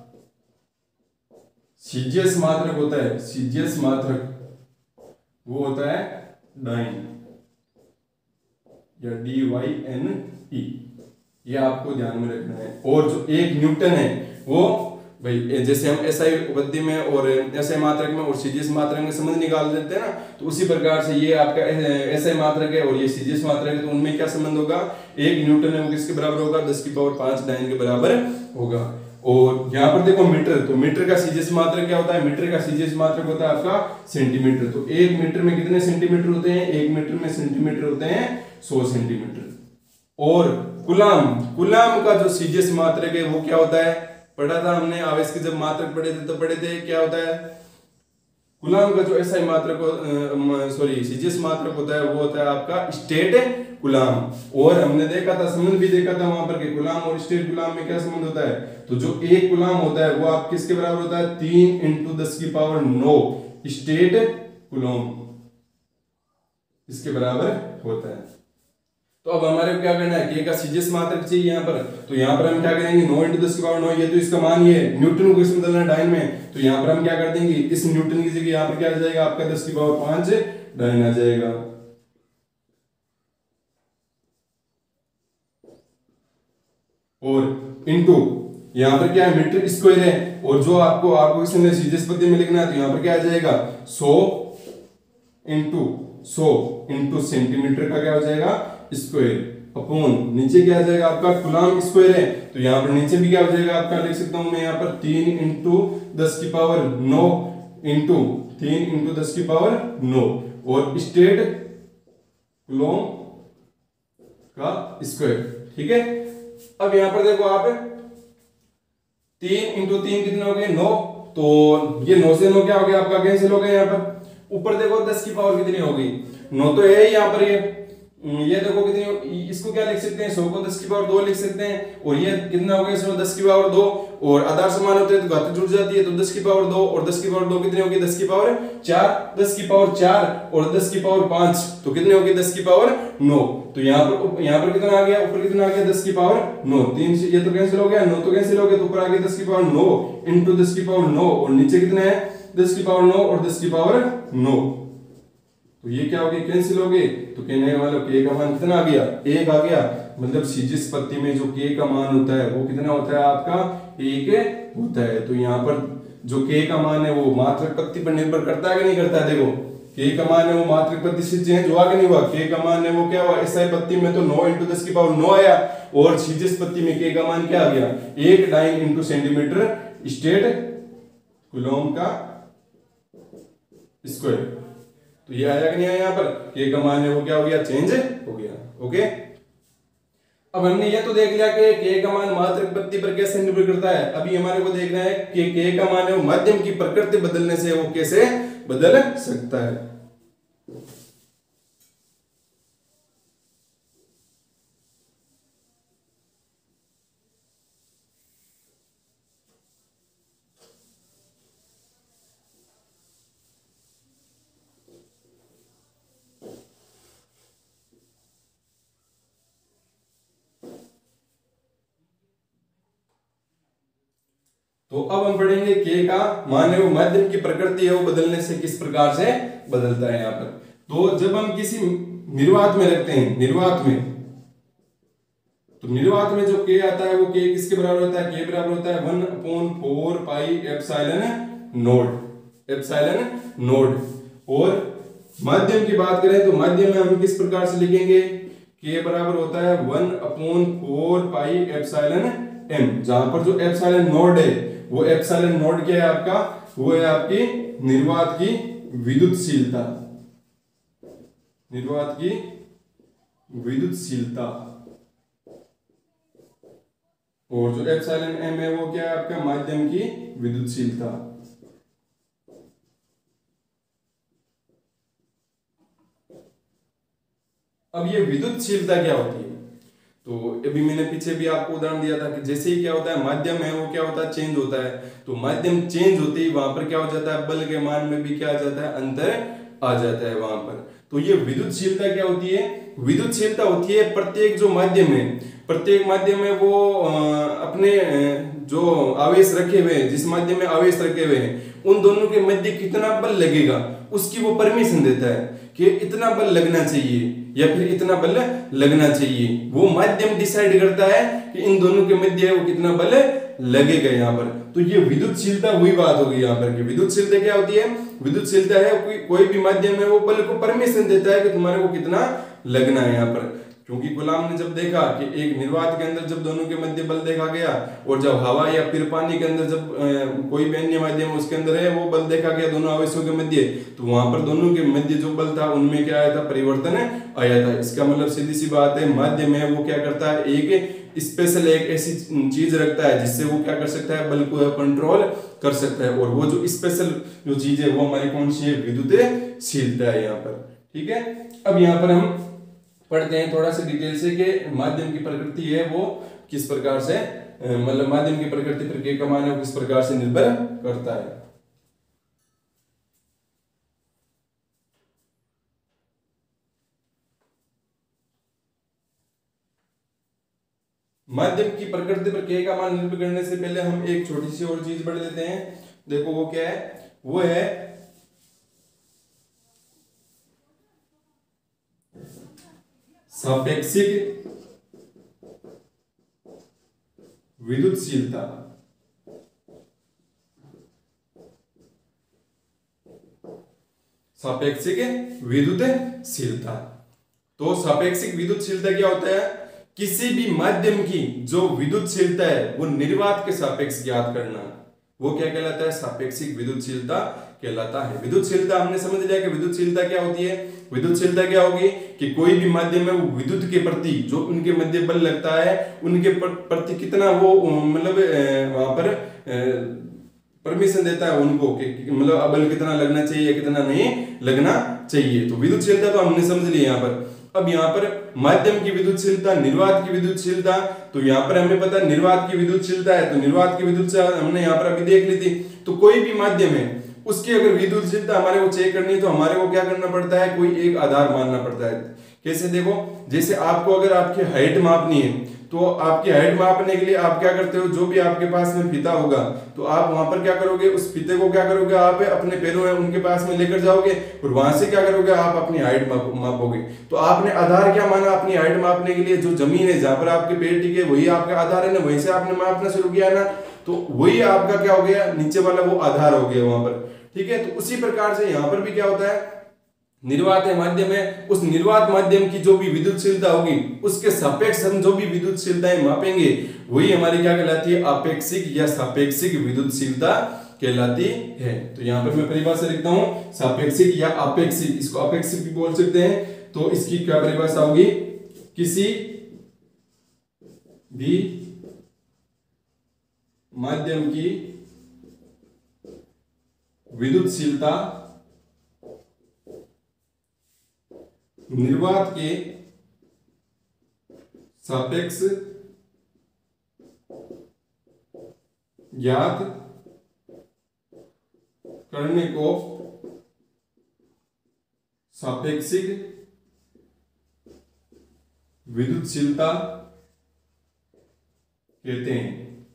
सीजीएस मात्रक होता है, सीजीएस मात्रक वो होता है डाइन या डी वाई एन ई, ये आपको ध्यान में रखना है। और जो एक न्यूटन है वो भाई जैसे हम एसआई पद्धति में और एसआई मात्रक में और सीजीएस मात्रक में संबंध निकाल देते हैं ना, तो उसी प्रकार से ये आपका एसआई मात्रक है और ये सीजीएस मात्रक है, तो उनमें क्या संबंध होगा, एक न्यूटन है वो किसके बराबर होगा, दस की पावर पांच डाइन के बराबर होगा। और यहाँ पर देखो मीटर, तो मीटर का सीजीएस मात्रक क्या होता है, मीटर का सीजीएस मात्रक होता है आपका सेंटीमीटर। तो एक मीटर में कितने सेंटीमीटर होते हैं, एक मीटर में सेंटीमीटर होते हैं सौ सेंटीमीटर। और कूलॉम कूलॉम का जो सीजीएस मात्रक है वो क्या होता है, पढ़ा था हमने आवेश के जब मात्रक पढ़े थे तो पढ़े थे क्या होता है, कूलॉम का जो एसआई मात्रक सॉरी सीजीएस मात्रक होता है वो होता है आपका स्टेट कूलॉम। और हमने देखा था, संबंध भी देखा था वहां पर कि कूलॉम और स्टेट कूलॉम में क्या संबंध होता है। तो जो एक कूलॉम होता है वो आप किसके बराबर होता है, तीन इंटू दस की पावर नौ स्टेट कूलॉम इसके बराबर होता है। तो अब हमारे को क्या करना है, के का सीजीएस मात्रक चाहिए यहाँ पर, तो यहाँ पर हम क्या करेंगे, नौ इंटू दस की पावर नौ, ये तो इसका मान ये न्यूटन को इसमें बदलना है डाइन में, तो यहाँ पर हम क्या कर देंगे, इस न्यूटन की जगह यहाँ पर क्या आ जाएगा आपका दस की पावर पांच डाइन आ जाएगा। और इंटू यहाँ पर क्या है, मीटर स्क्वायर है, और जो आपको आपको इसमें सीजीएस पद्धति में लिखना है, तो यहाँ पर क्या आ जाएगा सौ इंटू सौ इंटू सेंटीमीटर का क्या हो जाएगा स्क्वायर अपॉन नीचे क्या आ जाएगा आपका कूलम स्क्वायर है, तो यहाँ पर नीचे भी क्या हो जाएगा आपका, लिख सकता हूं मैं यहाँ पर तीन इंटू दस की पावर नौ इंटू तीन इंटू दस की पावर नौ और स्टेट कूलम का स्क्वायर। ठीक है, अब यहाँ पर देखो आप तीन इंटू तीन कितने हो गए नौ, तो ये नौ से नौ क्या हो गया आपका कैंसिल हो गया। यहाँ पर ऊपर देखो दस की पावर कितनी हो गई, नौ तो है यहाँ पर, ये ये देखो कितनी, इसको क्या लिख सकते हैं, सौ को दस की पावर दो लिख सकते हैं, और ये कितना हो गया सौ दस की पावर दो, और आधार समान होते हैं तो घात जुड़ जाती है, तो दस की पावर दो और दस की पावर दो कितनी होगी, दस की पावर चार, दस की पावर चार और दस की पावर पांच तो कितनी होगी, दस की पावर नौ। तो यहाँ पर यहाँ पर कितना आ गया, ऊपर कितना आ गया दस की पावर नौ, तीन से ये तो कैंसिल हो गया, नौ तो कैंसिल हो गया, तो ऊपर आ गया दस की पावर नौ इंटू दस की पावर नौ और नीचे कितना है दस की पावर नौ और दस की पावर नौ, तो ये क्या हो गया कैंसिल हो गए। तो कहने वाला के का मान कितना आ गया, एक आ गया, मतलब सीजीएस पद्धति में जो के का मान होता है वो कितना होता है आपका, एक होता है। तो यहाँ पर जो के का मान है वो मात्रक पद्धति पर निर्भर करता है कि नहीं करता है, देखो के का मान है वो मात्रक पद्धति से चेंज हुआ कि नहीं हुआ, के का मान है वो क्या हुआ, एसआई पद्धति में तो नौ इंटू दस की पावर नौ आया, और सीजीएस पद्धति में के का मान क्या आ गया, एक dyne into centimetre statcoulomb का स्क्वायर। तो ये आया कि नहीं आया, यहाँ पर के का मान है वो क्या हो गया, चेंज हो गया। ओके, अब हमने ये तो देख लिया कि के का मान मात्रक पद्धति पर कैसे निर्भर करता है। अभी हमारे को देखना है कि के का मान है वो माध्यम की प्रकृति बदलने से वो कैसे बदल सकता है। तो अब हम पढ़ेंगे के का मान है वो माध्यम की प्रकृति है वो बदलने से किस प्रकार से बदलता है। यहाँ पर तो जब हम किसी निर्वात में रखते हैं, निर्वात में, तो निर्वात में जो के आता है वो के किसके बराबर होता है, के बराबर होता है one upon four pi epsilon nought, epsilon node. और माध्यम की बात करें तो माध्यम में हम किस प्रकार से लिखेंगे, के बराबर होता है one upon four pi epsilon M, जहां पर जो एप्सिलॉन नोड है वो एप्सिलॉन नोड क्या है आपका, वो है आपकी निर्वात की विद्युतशीलता, निर्वात की विद्युतशीलता, और जो एप्सिलॉन एम है वो क्या है आपका माध्यम की विद्युतशीलता। अब ये विद्युतशीलता क्या होती है, तो अभी मैंने पीछे भी आपको उदाहरण दिया था कि जैसे ही क्या होता है माध्यम है वो क्या होता है चेंज होता है, तो माध्यम चेंज होते ही वहां पर क्या हो जाता है, बल के मान में भी क्या आ जाता है, अंतर आ जाता है वहां पर। तो ये विद्युतशीलता क्या होती है, विद्युतशीलता होती है प्रत्येक जो माध्यम है, प्रत्येक माध्यम में वो अपने जो आवेश रखे हुए हैं, जिस माध्यम में आवेश रखे हुए हैं उन दोनों के मध्य कितना बल लगेगा उसकी वो परमिशन देता है कि इतना बल लगना चाहिए या फिर इतना बल लगना चाहिए। वो माध्यम डिसाइड करता है कि इन दोनों के मध्य वो कितना बल लगेगा यहाँ पर। तो ये विद्युतशीलता हुई बात होगी यहाँ पर कि विद्युतशीलता क्या होती है, विद्युतशीलता है कोई कोई भी माध्यम है वो बल को परमिशन देता है कि तुम्हारे को कितना लगना है यहाँ पर। क्योंकि गुलाम ने जब देखा कि एक निर्वात के अंदर जब दोनों के मध्य बल देखा गया, और जब हवा या फिर पानी के अंदर जब आ, कोई भी अन्य माध्यम उसके अंदर है वो बल देखा गया दोनों आवेशों के मध्य, तो वहां पर दोनों के मध्य जो बल था उनमें क्या आया था, परिवर्तन आया था। इसका मतलब सीधी सी बात है माध्यम है वो क्या करता है, एक स्पेशल एक ऐसी चीज रखता है जिससे वो क्या कर सकता है, बल को कंट्रोल कर सकता है, और वो जो स्पेशल जो चीज है वो हमारी कौन सी है, विद्युतशीलता है यहाँ पर। ठीक है, अब यहाँ पर हम पढ़ते हैं थोड़ा सा डिटेल से कि माध्यम की प्रकृति है वो किस प्रकार से, मतलब माध्यम की प्रकृति पर के का मान है वो किस प्रकार से निर्भर करता है। माध्यम की प्रकृति पर के का मान निर्भर करने से पहले हम एक छोटी सी और चीज पढ़ लेते हैं। देखो वो क्या है, वो है सापेक्षिक विद्युतशीलता। सापेक्षिक विद्युतशीलता। तो सापेक्षिक विद्युतशीलता क्या होता है, किसी भी माध्यम की जो विद्युतशीलता है वो निर्वात के सापेक्ष ज्ञात करना, वो क्या कहलाता है, सापेक्षिक विद्युतशीलता कहलाता है। विद्युतशीलता हमने समझ लिया कि विद्युतशीलता क्या होती है। विद्युतशीलता क्या होगी कि कोई भी माध्यम है वो विद्युत के प्रति जो उनके मध्य बल लगता है उनके प्रति कितना वो मतलब वहां पर परमिशन देता है उनको कि मतलब बल कितना लगना चाहिए कितना नहीं लगना चाहिए। तो विद्युतशीलता तो हमने समझ ली यहाँ पर। अब यहाँ पर माध्यम की विद्युतशीलता, निर्वात की विद्युतशीलता, तो यहाँ पर हमें पता है निर्वात की विद्युतशीलता है, तो निर्वात की विद्युतशीलता हमने यहाँ पर अभी देख ली थी। तो कोई भी माध्यम है उसकी अगर विद्युतशीलता हमारे को चेक करनी है तो हमारे को क्या करना पड़ता है, कोई एक आधार मानना पड़ता है। कैसे, देखो जैसे आपको अगर आपकी हाइट मापनी है तो आपकी हाइट मापने के लिए आप क्या करते हो, जो भी आपके पास में फीता होगा तो आप वहां पर क्या करोगे, उस फीते को क्या करोगे, आप अपने पैरों में उनके पास में लेकर जाओगे और वहां से क्या करोगे, आप अपनी हाइट मापोगे। तो आपने आधार क्या माना अपनी हाइट मापने के लिए, जो जमीन है जहां पर आपके पैर टिके वही आपका आधार है ना, वहीं से आपने मापना शुरू किया ना, तो वही आपका क्या हो गया, नीचे वाला वो आधार हो गया वहां पर। ठीक है, तो उसी प्रकार से यहां पर भी क्या होता है, निर्वात है माध्यम है, उस निर्वात माध्यम की जो भी विद्युतशीलता होगी उसके सापेक्ष हम जो भी विद्युतशीलताएं मापेंगे वही हमारी क्या कहलाती है, आपेक्षिक या सापेक्षिक विद्युतशीलता कहलाती है। तो यहां पर मैं परिभाषा लिखता हूं, सापेक्षिक या आपेक्षिक, इसको आपेक्षिक भी बोल सकते हैं। तो इसकी क्या परिभाषा होगी, किसी भी माध्यम की विद्युतशीलता निर्वात के सापेक्ष ज्ञात करने को सापेक्षिक विद्युतशीलता कहते हैं।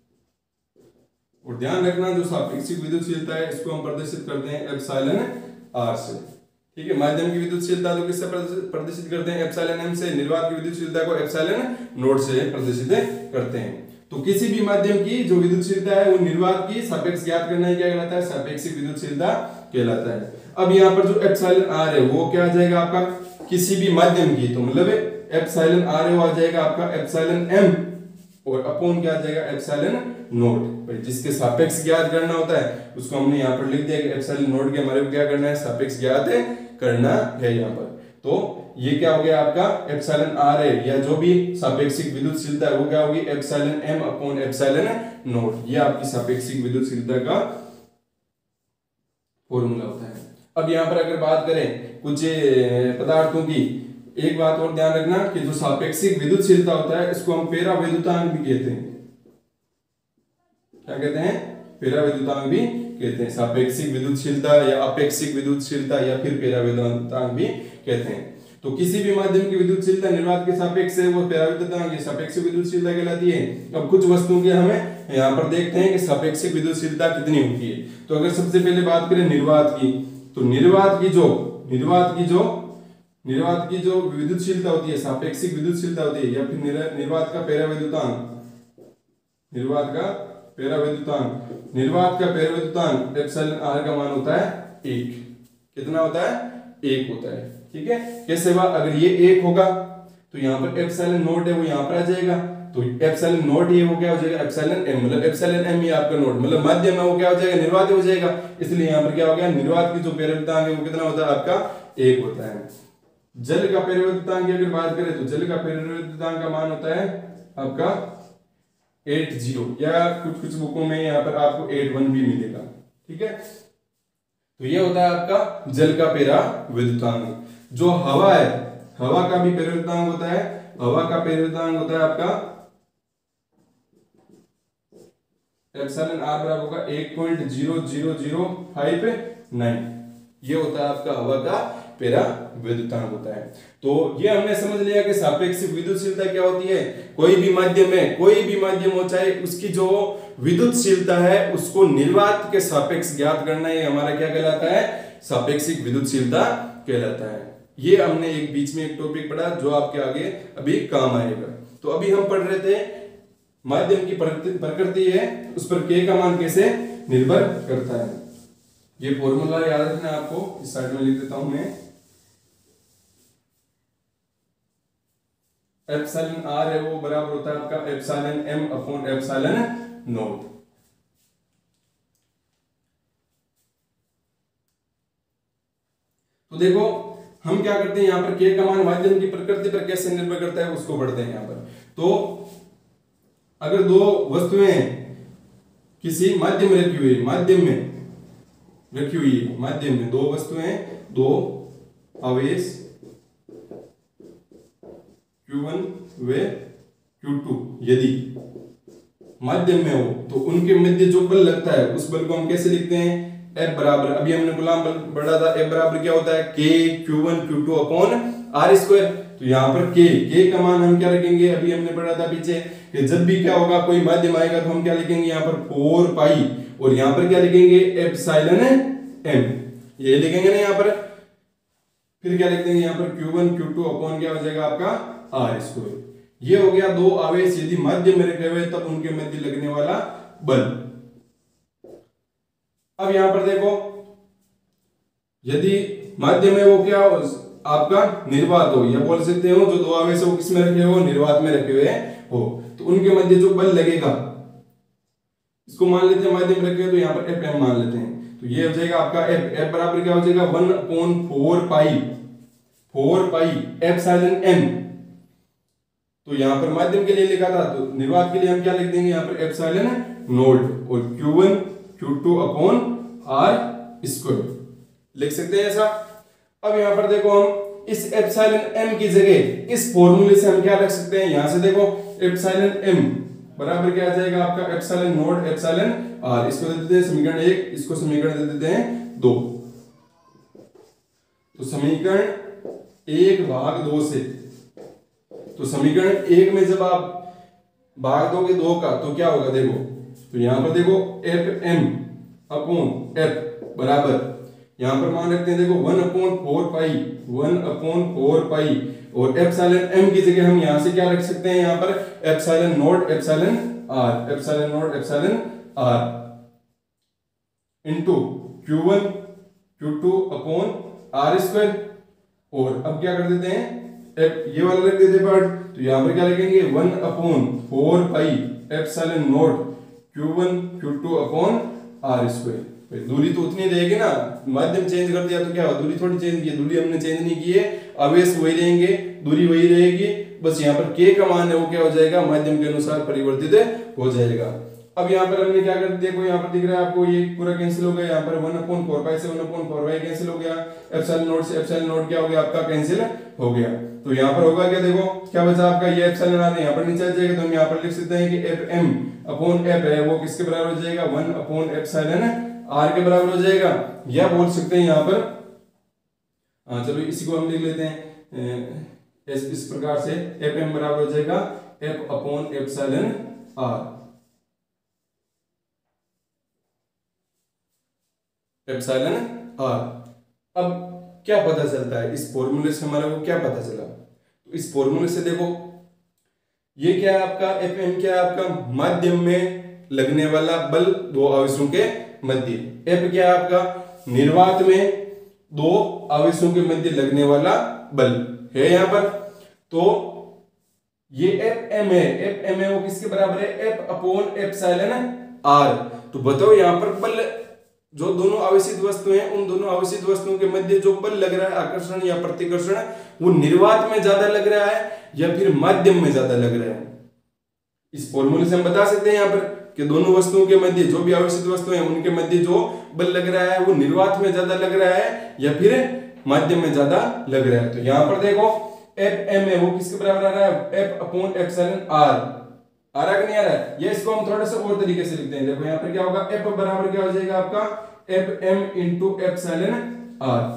और ध्यान रखना जो सापेक्षिक विद्युतशीलता है इसको हम प्रदर्शित करते हैं एप्सिलॉन आर से। ठीक है, माध्यम की विद्युतशीलता तो किससे प्रदर्शित करते हैं, एप्सिलॉन एम से। निर्वात की विद्युतशीलता को एप्सिलॉन नोट से प्रदर्शित करते हैं। तो किसी भी माध्यम की जो विद्युतशीलता है वो निर्वात की सापेक्ष ज्ञात करना ही क्या कहलाता है, सापेक्षिक विद्युतशीलता कहलाता है। अब यहाँ पर जो एप्सिलॉन आर है वो क्या आ जाएगा आपका, किसी भी माध्यम की, तो मतलब एप्सिलॉन आर है वो आ जाएगा आपका एप्सिलॉन एम और अपॉन क्या आ जाएगा, एप्सिलॉन नोट। भाई जिसके सापेक्ष ज्ञात करना होता है उसको हमने यहाँ पर लिख दिया कि एप्सिलॉन नोट के हमारे को क्या करना है, सापेक्ष ज्ञात करना है यहाँ पर। तो ये क्या हो गया आपका एप्सिलॉन आर है या जो भी सापेक्षिक विद्युतशीलता है वो क्या होगी, epsilon M upon epsilon nought. ये आपकी सापेक्षिक विद्युतशीलता का फॉर्मूला होता है। अब यहाँ पर अगर बात करें कुछ पदार्थों की, एक बात और ध्यान रखना कि जो सापेक्षिक विद्युतशीलता होता है इसको हम पेरा विद्युतांक भी कहते हैं। क्या कहते हैं, पेरा विद्युतांक भी कहते हैं। सापेक्षिक विद्युतशीलता या अपेक्षिक विद्युतशीलता या फिर पेरा विद्युतांक भी कहते हैं। तो किसी भी माध्यम की विद्युतशीलता निर्वात के सापेक्ष है वो पेरा विद्युतांक या सापेक्षिक विद्युतशीलता कहलाती है। अब कुछ वस्तुओं के हमें यहाँ पर देखते हैं कि सापेक्षिक विद्युतशीलता कितनी होती है। तो अगर सबसे पहले बात करें निर्वात की, तो निर्वात की जो निर्वात की जो निर्वात की जो विद्युतशीलता होती है, सापेक्षिक विद्युतशीलता होती है या फिर निर्वात का पेरा विद्युतांक, निर्वात का पेरा विद्युतांक, निर्वात का पेरा विद्युतांक एप्सिलॉन आर का मान होता है एक। कितना होता है, एक होता है। ठीक है, कैसे हुआ, अगर ये एक होगा तो यहाँ पर एप्सिलॉन नोट है वो यहाँ पर आ जाएगा, तो एप्सिलॉन नोट ये वो क्या हो जाएगा, एप्सिलॉन एम, मतलब एप्सिलॉन एम ये आपका नोट मतलब माध्यम है वो क्या हो जाएगा, निर्वात हो जाएगा। इसलिए यहाँ पर क्या हो गया, निर्वात की जो पेरा विद्युतांक है वो कितना होता है आपका, एक होता है। जल का पेरा विद्युतांक की अगर बात करें तो जल का पेरा विद्युतांक का मान होता है आपका एट जीरो या कुछ कुछ बुकों में यहाँ पर आपको एट वन भी मिलेगा। ठीक है, तो ये होता है आपका जल का पेरा विद्युतांक। जो हवा है, हवा का भी पेरा विद्युतांक होता है, हवा का पेरा विद्युतांक होता है आपका एप्सिलॉन आर बराबर होगा एक point zero zero zero five nine. ये होता है आपका हवा का पेरा वैद्युतांक होता है। तो ये हमने समझ लिया कि सापेक्षिक विद्युतशीलता क्या होती है। कोई भी माध्यम में कोई भी माध्यम हो, चाहे उसकी जो विद्युतशीलता है उसको निर्वात के सापेक्ष ज्ञात करना, ये हमारा क्या कहलाता है, सापेक्षिक विद्युतशीलता कहलाता है। ये हमने एक बीच में एक टॉपिक पढ़ा जो आपके आगे अभी काम आएगा। तो अभी हम पढ़ रहे थे माध्यम की प्रकृति है, उस पर के का मान कैसे निर्भर करता है। ये फॉर्मूला याद रखना आपको, इस साइड में लिख देता हूं मैं। एप्सिलॉन आर है वो बराबर होता है आपका epsilon M upon epsilon nought. तो देखो हम क्या करते हैं, यहां पर के का मान माध्यम की प्रकृति पर कैसे निर्भर करता है उसको पढ़ते हैं यहां पर। तो अगर दो वस्तुएं किसी माध्यम में रखी हुई माध्यम में रखी हुई है माध्यम में दो वस्तुएं दो आवेश क्यू वन व क्यू टू यदि माध्यम में हो तो उनके मध्य जो बल लगता है उस बल को हम कैसे लिखते हैं, F बराबर, अभी हमने गुलाम बल बढ़ा था, F बराबर क्या होता है K Q one Q two upon R square. तो यहाँ पर K K का मान हम क्या रखेंगे, अभी हमने पढ़ा था पीछे कि जब भी क्या होगा कोई माध्यम आएगा तो हम क्या लिखेंगे यहाँ पर फोर पाई, और यहाँ पर क्या लिखेंगे एप्सिलॉन एम, ये लिखेंगे ना यहाँ पर। फिर क्या लिख देंगे यहाँ पर Q one Q two upon क्या हो जाएगा आपका आर स्क्वायर। ये हो गया दो आवेश यदि माध्यम में रखे हुए तब उनके मध्य लगने वाला बल। अब यहां पर देखो यदि माध्यम में वो क्या हो आपका निर्वात हो, या बोल सकते हो जो दो आवेश हो किस में रखे हो, निर्वात में रखे हुए हो, तो उनके मध्य जो बल लगेगा इसको मान लेते हैं माध्यम में रखे हुए, तो यहाँ पर एफ एम मान लेते हैं। तो ये हो जाएगा आपका एफ एफ बराबर क्या हो जाएगा one upon four pi four pi epsilon M. तो यहां पर माध्यम के लिए लिखा था, तो निर्वात के लिए हम क्या लिख देंगे यहाँ पर एप्सिलॉन नॉट और Q one Q two upon R square लिख सकते हैं ऐसा। अब यहां पर देखो हम इस एप्सिलॉन एम की जगह इस फॉर्मूले से हम क्या रख सकते हैं, यहां से देखो एप्सिलॉन एम बराबर क्या आ जाएगा आपका एप्सिलॉन नॉट एप्सिलॉन आर, इसको दे देते हैं समीकरण एक, इसको समीकरण दे देते हैं दो। तो समीकरण एक भाग दो से, तो समीकरण एक में जब आप भाग दोगे दो का तो क्या होगा देखो, तो यहां पर देखो एफ एम अपॉन एफ बराबर यहां पर मान रखते हैं देखो one upon four pi one upon four pi, और एप्सिलॉन एम की जगह हम यहां से क्या रख सकते हैं यहाँ पर epsilon nought epsilon R epsilon nought epsilon R into Q one Q two upon R square. और अब क्या कर देते हैं एफ ये वाला रख देते हैं पार्ट, तो यहां पर क्या लिखेंगे one upon four pi epsilon nought Q one Q two upon R square. दूरी तो उतनी रहेगी ना, माध्यम चेंज कर दिया तो क्या हुआ, दूरी थोड़ी चेंज की है, दूरी हमने चेंज नहीं की है, आवेश वही रहेंगे, दूरी वही रहेगी, बस यहाँ पर के का मान है वो क्या हो जाएगा माध्यम के अनुसार परिवर्तित हो जाएगा। अब यहाँ पर हमने क्या कर दिया, देखो यहाँ पर दिख रहा है आपको ये पूरा कैंसिल हो गया, यहाँ पर वन अपॉन फोर पाई से one upon four pi cancel हो गया, एप्सिलॉन नॉट से एप्सिलॉन नॉट क्या हो गया आपका कैंसिल हो गया। तो यहाँ पर होगा क्या देखो क्या बचा आपका ये एप्सिलॉन आर यहाँ पर नीचे आ जाएगा, तो हम यहाँ पर लिख सकते हैं कि एफ एम अपॉन एफ है वो किसके बराबर हो जाएगा वन अपॉन एप्सिलॉन आर के बराबर हो जाएगा, या बोल सकते हैं यहाँ पर हाँ चलो इसी को हम लिख लेते हैं इस, इस प्रकार से एफ एम बराबर हो जाएगा F upon epsilon R epsilon R. अब क्या पता चलता है इस फॉर्मूले से, हमारा को क्या पता चला, तो इस फॉर्मूले से देखो ये क्या है आपका एफ एम क्या है आपका माध्यम में लगने वाला बल दो आवेशों के मध्य, एफ क्या है आपका निर्वात में दो आवेशों के मध्य लगने वाला बल है यहाँ पर। तो ये एफ एम है, एफ एम है वो किसके बराबर है एफ अपॉन एप्सिलॉन आर। तो बताओ यहाँ पर बल जो दोनों आवेशित वस्तु हैं उन दोनों आवेशित वस्तुओं के मध्य जो बल लग रहा है आकर्षण या प्रतिकर्षण वो निर्वात में ज्यादा लग रहा है या फिर माध्यम में ज्यादा लग रहा है। इस फॉर्मूले से हम बता सकते हैं यहाँ पर कि दोनों वस्तुओं के मध्य जो भी आवेशित वस्तु हैं उनके मध्य जो बल लग रहा है वो निर्वात में ज्यादा लग रहा है या फिर माध्यम में ज्यादा लग रहा है। तो यहाँ पर देखो एफ एम है वो किसके बराबर आ रहा है एफ अपॉन एप्सिलॉन आर, आ रहा कि नहीं आ रहा है, ये इसको हम थोड़ा सा और तरीके से लिखते हैं। देखो यहाँ पर क्या होगा एफ बराबर क्या हो जाएगा आपका F M into epsilon R,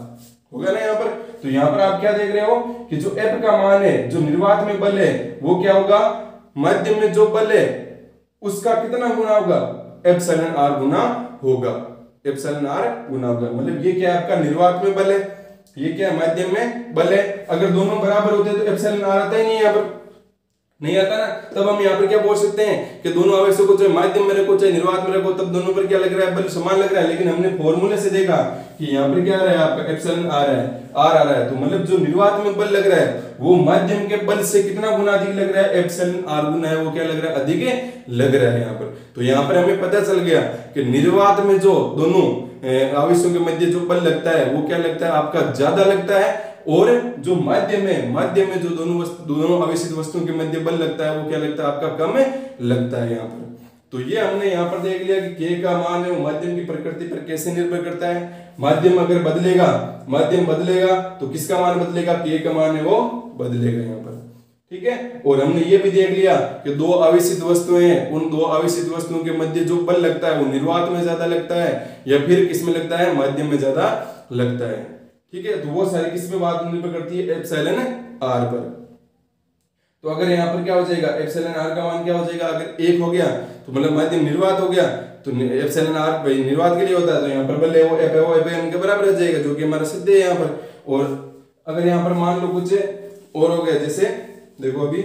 होगा ना यहाँ पर। तो यहाँ पर आप क्या देख रहे हो कि जो F का मान है, जो निर्वात में बल है, वो क्या होगा, माध्यम में जो बल है उसका कितना गुना होगा, एप्सिलॉन आर गुना होगा, एप्सिलॉन आर गुना होगा। मतलब ये क्या है, आपका निर्वात में बल है, ये क्या है, माध्यम में बल है। अगर दोनों बराबर होते तो एप्सिलॉन आर आता ही नहीं है, यहाँ पर नहीं आता ना। तब हम यहाँ पर क्या बोल सकते हैं कि दोनों आवेशों को चाहे माध्यम में रखो चाहे निर्वात में रखो, तब दोनों पर क्या लग रहा है, बल समान लग रहा है। लेकिन हमने फॉर्मूले से देखा कि यहाँ पर क्या आ रहा है, आपका एप्सिलॉन आ रहा है, आर आ रहा है। तो मतलब जो निर्वात में बल लग रहा है वो माध्यम के बल से कितना गुना अधिक लग रहा है, एप्सिलॉन आर गुना है वो क्या लग रहा है, अधिक लग रहा है यहाँ पर। तो यहाँ पर हमें पता चल गया कि निर्वात में जो दोनों आवेशों के मध्य जो बल लगता है वो क्या लगता है, आपका ज्यादा लगता है। और जो माध्यम में माध्यम में जो दोनों वस्तु दोनों आवेशित वस्तुओं के मध्य बल लगता है वो क्या लगता है, आपका कम लगता है यहाँ पर। तो ये हमने यहाँ पर देख लिया कि के का मान है वो माध्यम की प्रकृति पर कैसे निर्भर करता है। माध्यम अगर बदलेगा माध्यम बदलेगा तो किसका मान बदलेगा, के का मान है वो बदलेगा यहाँ पर, ठीक है। और हमने ये भी देख लिया कि दो आवेशित वस्तुएं हैं, उन दो आवेशित वस्तुओं के मध्य जो बल लगता है वो निर्वात में ज्यादा लगता है या फिर किसमें लगता है, माध्यम में ज्यादा लगता है, ठीक है। तो वो सारी किस पे बात निर्भर करती है, एप्सिलॉन आर पर। तो अगर यहाँ पर क्या हो जाएगा, एप्सिलॉन आर का मान क्या हो जाएगा, अगर एक हो गया तो मतलब माध्यम निर्वात हो गया, तो एप्सिलॉन आर भाई निर्वात के लिए होता है, तो यहाँ पर बल है वो एफ है वो एफ है उनके बराबर हो जाएगा, जो कि हमारा सिद्ध है यहाँ पर। और अगर यहाँ पर मान लो कुछ और हो गया, जैसे देखो अभी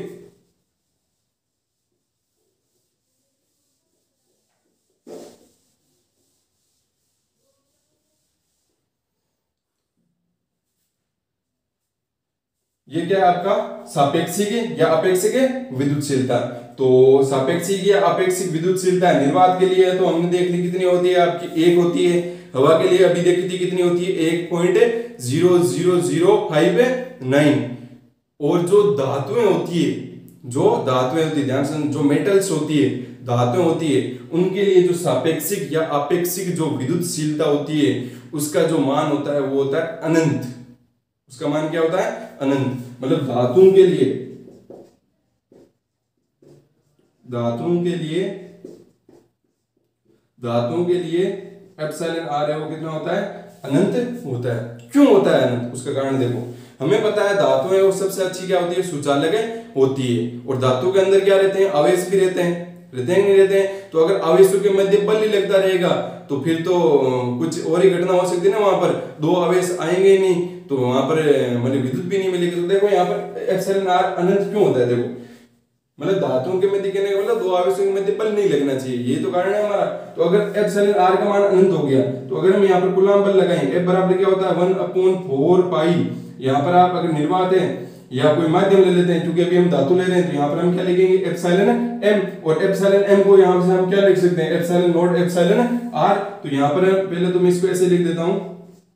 ये क्या है आपका, सापेक्षिक या अपेक्षिक विद्युतशीलता। तो सापेक्षिक या अपेक्षिक विद्युतशीलता निर्वात के लिए है, तो हमने देख ली कितनी होती है आपकी, एक होती है। हवा के लिए अभी देखी थी कितनी होती है, एक point zero zero zero five nine. और जो धातुएं होती है, जो धातुएं होती है, ध्यान से, जो मेटल्स होती है, धातुएं होती है, उनके लिए जो सापेक्षिक या अपेक्षिक जो विद्युतशीलता होती है उसका जो मान होता है वो होता है अनंत। उसका मान क्या होता है, अनंत। मतलब धातुओं के लिए धातुओं के लिए धातुओं के लिए एप्सिलॉन आर है वो कितना होता है, अनंत होता है। क्यों होता है अनंत, उसका कारण देखो। हमें पता है धातु है वो सबसे अच्छी क्या होती है, सुचालक होती है। और धातु के अंदर क्या रहते हैं, आवेश भी रहते हैं, रहते हैं नहीं रहते हैं। तो अगर आवेशों के मध्य बल ही लगता रहेगा तो फिर तो कुछ और ही घटना हो सकती है ना, वहां पर दो आवेश आएंगे ही नहीं, तो वहां पर मतलब विद्युत भी नहीं मिलेगी। तो देखो यहाँ पर एप्सिलॉन आर अनंत क्यों होता है, देखो मतलब धातुओं के मध्य कहने का मतलब दो आवेशों के मध्य बल नहीं लगना चाहिए, ये तो कारण है हमारा। तो अगर एप्सिलॉन आर का मान अनंत हो गया तो अगर हम यहाँ पर कूलॉम बल लगाएंगे, एफ बराबर क्या होता है, वन अपॉन फोर पाई। यहाँ पर आप अगर निर्वात है या कोई माध्यम ले लेते हैं, क्योंकि अभी हम धातु ले रहे हैं, तो यहाँ पर हम क्या लिखेंगे, एप्सिलॉन एम। और एप्सिलॉन एम को यहाँ से हम क्या लिख सकते हैं, एप्सिलॉन नॉट एप्सिलॉन आर। तो यहाँ पर पहले तो मैं इसको ऐसे लिख देता हूँ।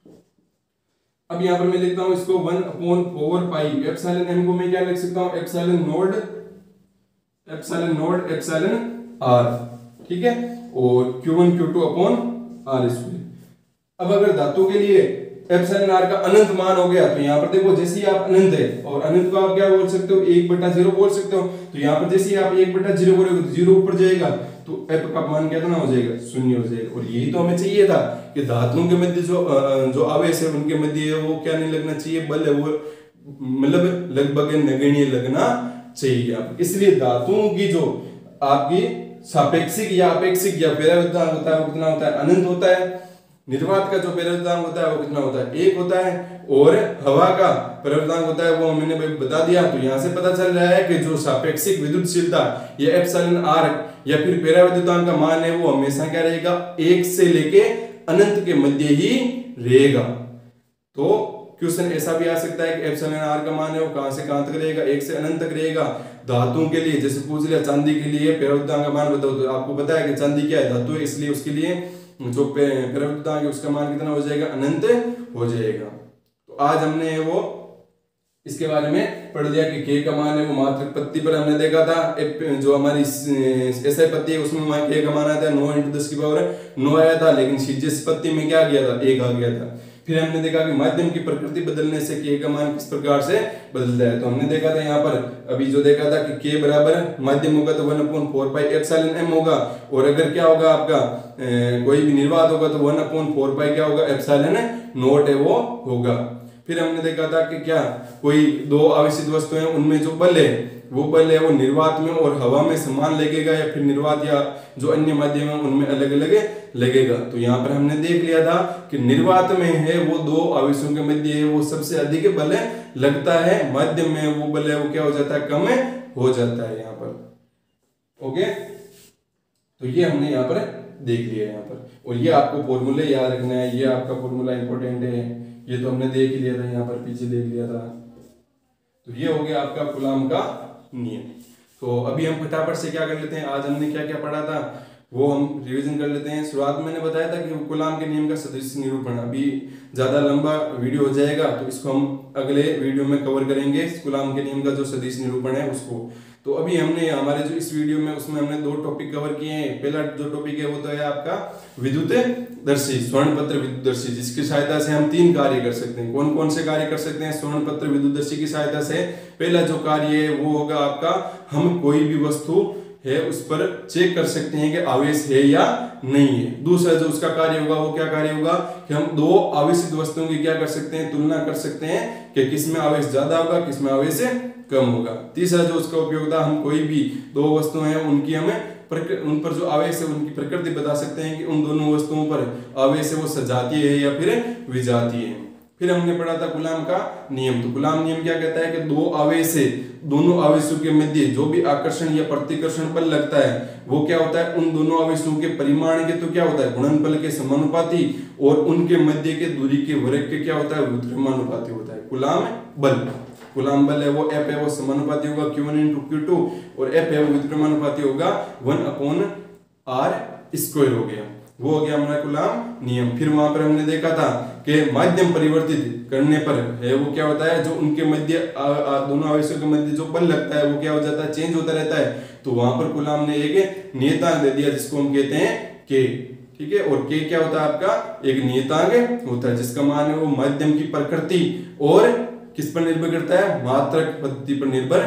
अब यहाँ पर मैं लिखता हूँ इसको one upon four pi. Epsilon M को मैं क्या लिख सकता हूँ, epsilon nought epsilon nought epsilon R, ठीक है। और Q one Q two upon R square. अब अगर धातु के लिए एप्सिलॉन आर का अनंत मान हो गया, तो यहाँ पर देखो जैसे ही आप अनंत है, और अनंत को आप क्या बोल सकते हो, एक बटा जीरो बोल सकते हो। तो यहाँ पर जैसे ही आप एक बटा जीरो बोलोगे तो जीरो ऊपर जाएगा, तो एफ का मान कितना हो जाएगा, शून्य हो जाएगा। और यही तो हमें चाहिए था कि धातुओं के मध्य जो जो आवेश है उनके मध्य वो क्या नहीं लगना चाहिए, बल है वो मतलब लगभग नगण्य लगना चाहिए आप। इसलिए धातुओं की जो आपकी सापेक्षिक या अपेक्षिक या पेराविद्युतांक होता है वो कितना होता है, अनंत होता है। निर्वात का जो पेराविद्युतांक होता है वो कितना होता है, एक होता है। और हवा का पेराविद्युतांक होता है वो मैंने बता दिया। तो यहाँ से पता चल रहा है कि जो सापेक्षिक विद्युतशीलता या एप्सिलॉन आर या फिर पेराविद्युतांक का मान है वो हमेशा क्या रहेगा, एक से लेके अनंत के मध्य ही रहेगा। तो क्वेश्चन ऐसा भी आ सकता है कि एप्सिलॉन आर का मान है वो कहां से कहां तक रहेगा, एक से अनंत तक रहेगा। धातुओं के लिए जैसे पूछ लिया चांदी के लिए पेराविद्युतांक का मान बताओ, तो आपको पता है कि चांदी क्या है, धातु है, इसलिए उसके लिए जो पेराविद्युतांक है उसका मान कितना हो जाएगा, अनंत हो जाएगा। तो आज हमने वो इसके बारे में पढ़ लिया कि के का मान है वो मात्रक पत्ती पर हमने देखा था, जो हमारी एसआई पत्ती है उसमें वहां के का मान आया था नौ इंटू दस की पावर नौ आया था, लेकिन सीजीएस पत्ती में क्या गया था, एक आ गया था। फिर हमने देखा कि माध्यम की प्रकृति बदलने से के का मान किस प्रकार से बदलता है। तो हमने देखा था यहाँ पर अभी जो देखा था कि के बराबर माध्यम होगा तो one upon four pi epsilon M होगा, और अगर क्या होगा आपका ए, कोई भी निर्वात होगा तो वन अपॉन फोर पाई क्या होगा, एप्सिलॉन नॉट है वो होगा। फिर हमने देखा था कि क्या कोई दो आवेशित वस्तु हैं उनमें जो बल है वो बल है वो निर्वात में और हवा में समान लगेगा या फिर निर्वात या जो अन्य माध्यम है उनमें अलग अलग लगेगा। तो यहाँ पर हमने देख लिया था कि निर्वात में है वो दो आवेशों के मध्य है वो सबसे अधिक बल लगता है, माध्यम में वो बल है वो क्या हो जाता है, कम हो जाता है यहाँ पर। ओके, तो ये हमने यहाँ पर देख लिया यहाँ पर, और ये आपको फॉर्मूले याद रखना है, ये आपका फॉर्मूला इंपॉर्टेंट है, ये तो हमने देख लिया था यहाँ पर, पीछे देख लिया था। तो ये हो गया आपका कूलाम का नियम। तो अभी हम फटाफट से क्या कर लेते हैं, आज हमने क्या क्या पढ़ा था वो हम रिवीजन कर लेते हैं। शुरुआत में मैंने बताया था कि कूलाम के नियम का सदिश निरूपण, अभी ज्यादा लंबा वीडियो हो जाएगा तो इसको हम अगले वीडियो में कवर करेंगे, कूलाम के नियम का जो सदिश निरूपण है उसको। तो अभी हमने हमारे जो इस वीडियो में उसमें हमने दो टॉपिक कवर किए हैं। पहला जो टॉपिक है वो तो है आपका विद्युत दर्शी, स्वर्ण पत्र विद्युत दर्शी, जिसकी सहायता से हम तीन कार्य कर सकते हैं। कौन कौन से कार्य कर सकते हैं स्वर्ण पत्र विद्युत दर्शी की सहायता से? पहला जो कार्य है वो होगा आपका, हम कोई भी वस्तु है उस पर चेक कर सकते हैं कि आवेश है या नहीं है। दूसरा जो उसका कार्य होगा वो क्या कार्य होगा कि हम दो आवेशित वस्तुओं की क्या कर सकते हैं, तुलना कर सकते हैं कि किसमें आवेश ज्यादा होगा किसमें आवेश कम होगा। तीसरा जो उसका उपयोग था, हम कोई भी दो वस्तुएं हैं उनकी हमें उन पर जो आवेश है उनकी प्रकृति बता सकते हैं कि उन दोनों वस्तुओं पर आवेश है वो सजातीय है या फिर विजातीय है। फिर हमने पढ़ा था कूलाम का नियम। तो कूलाम नियम क्या कहता है कि दो आवेश है, दोनों आवेशों के मध्य जो भी आकर्षण या प्रतिकर्षण बल लगता है वो क्या होता है, उन दोनों आवेशों के परिमाण के तो क्या होता है गुणनफल के समानुपाती, और उनके मध्य के दूरी के वर्ग के क्या होता है व्युत्क्रमानुपाती होता है। कूलाम बल, कूलाम बल है वो F है वो समानुपाती होगा Q one into Q two, और F है वो व्युत्क्रमानुपाती होगा वन अपॉन R स्क्वायर हो गया, वो हो गया हमारा कूलाम नियम। फिर वहां पर हमने देखा था कि माध्यम परिवर्तित करने पर है वो क्या होता है, जो उनके मध्य दोनों आवेशों के मध्य जो बल लगता है वो क्या हो जाता है, चेंज होता रहता है। तो वहां पर कूलाम ने एक नियतांक दे दिया जिसको हम कहते हैं K, ठीक है। और K क्या होता है आपका, एक नियतांक होता है जिसका मान है वो माध्यम की प्रकृति और किस पर निर्भर करता है, मात्रक पद्धति पर निर्भर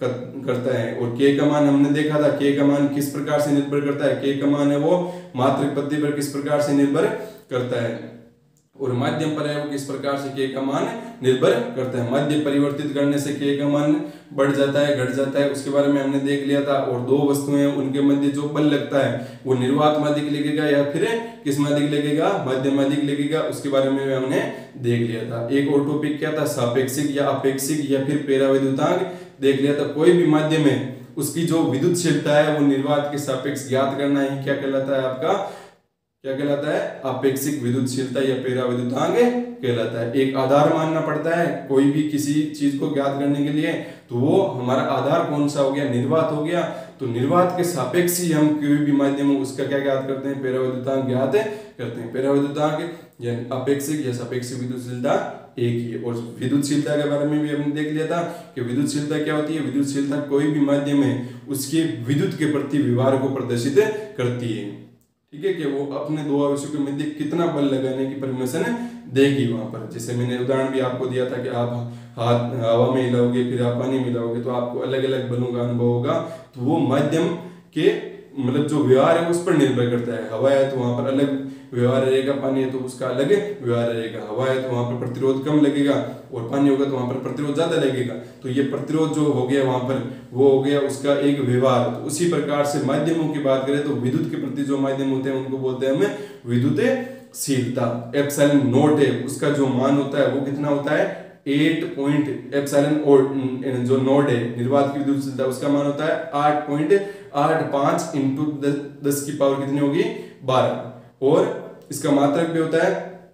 करता है। और K का मान हमने देखा था, K का मान किस प्रकार से निर्भर करता है, K का मान है वो मात्रक पद्धति पर किस प्रकार से निर्भर करता है, और माध्यम पर है वो किस प्रकार से K का मान निर्भर करता है। माध्य परिवर्तित करने से K का मान बढ़ जाता है घट जाता है, उसके बारे में हमने देख लिया था। और दो वस्तुएं उनके मध्य जो बल लगता है वो निर्वात माध्यक लगेगा या फिर किस माध्यक लगेगा, माध्यम माध्यक लगेगा, उसके बारे में हमने देख लिया था। एक और टॉपिक क्या था, सापेक्षिक या अपेक्षिक या फिर पेराविद्युतांक देख लिया था। कोई भी माध्यम है उसकी जो विद्युतशीलता है वो निर्वात के सापेक्ष ज्ञात करना ही क्या कहलाता है, आपका क्या कहलाता है, अपेक्षिक विद्युतशीलता या पेराविद्युतांक कहलाता है। एक आधार मानना पड़ता है कोई भी किसी चीज को ज्ञात करने के लिए, तो वो हमारा आधार कौन सा हो गया, निर्वात हो गया। तो निर्वात के सापेक्ष ही हम कोई भी माध्यम हो उसका क्या ज्ञात करते हैं, पेराविद्युतांक ज्ञात करते हैं। पेराविद्युतांक या अपेक्षिक या सापेक्षिक विद्युतशीलता एक ही है। और विद्युतशीलता के बारे में भी हमने देख लिया था कि विद्युतशीलता क्या होती है, विद्युतशीलता कोई भी माध्यम है उसके विद्युत के प्रति व्यवहार को प्रदर्शित करती है, ठीक है, कि वो अपने दो आवेशों के मध्य कितना बल लगाने की परमिशन देगी वहां पर। जैसे मैंने उदाहरण भी आपको दिया था कि आप हाथ हवा में हिलाओगे फिर आप पानी में हिलाओगे तो आपको अलग अलग बलों का अनुभव होगा। तो वो माध्यम के मतलब जो व्यवहार है उस पर निर्भर करता है। हवा है तो वहां पर अलग व्यवहार रहेगा, पानी है तो उसका अलग व्यवहार रहेगा। हवा है तो वहां पर प्रतिरोध कम लगेगा और पानी होगा तो वहां पर प्रतिरोध ज्यादा लगेगा। तो ये प्रतिरोध जो हो गया वहां पर वो हो गया उसका एक व्यवहार। तो उसी प्रकार से माध्यमों की बात करें तो विद्युत के प्रति जो माध्यम होते हैं उनको बोलते हैं हमें विद्युतशीलता। एप्सिलॉन नॉट है उसका जो मान होता है वो कितना होता है, एट पॉइंट एप्सिलॉन और जो नोड है निर्वात की विद्युतशीलता उसका मान होता है आठ पॉइंट आठ पांच इंटू दस की पावर कितनी होगी, बारह। और इसका मात्रक भी होता है,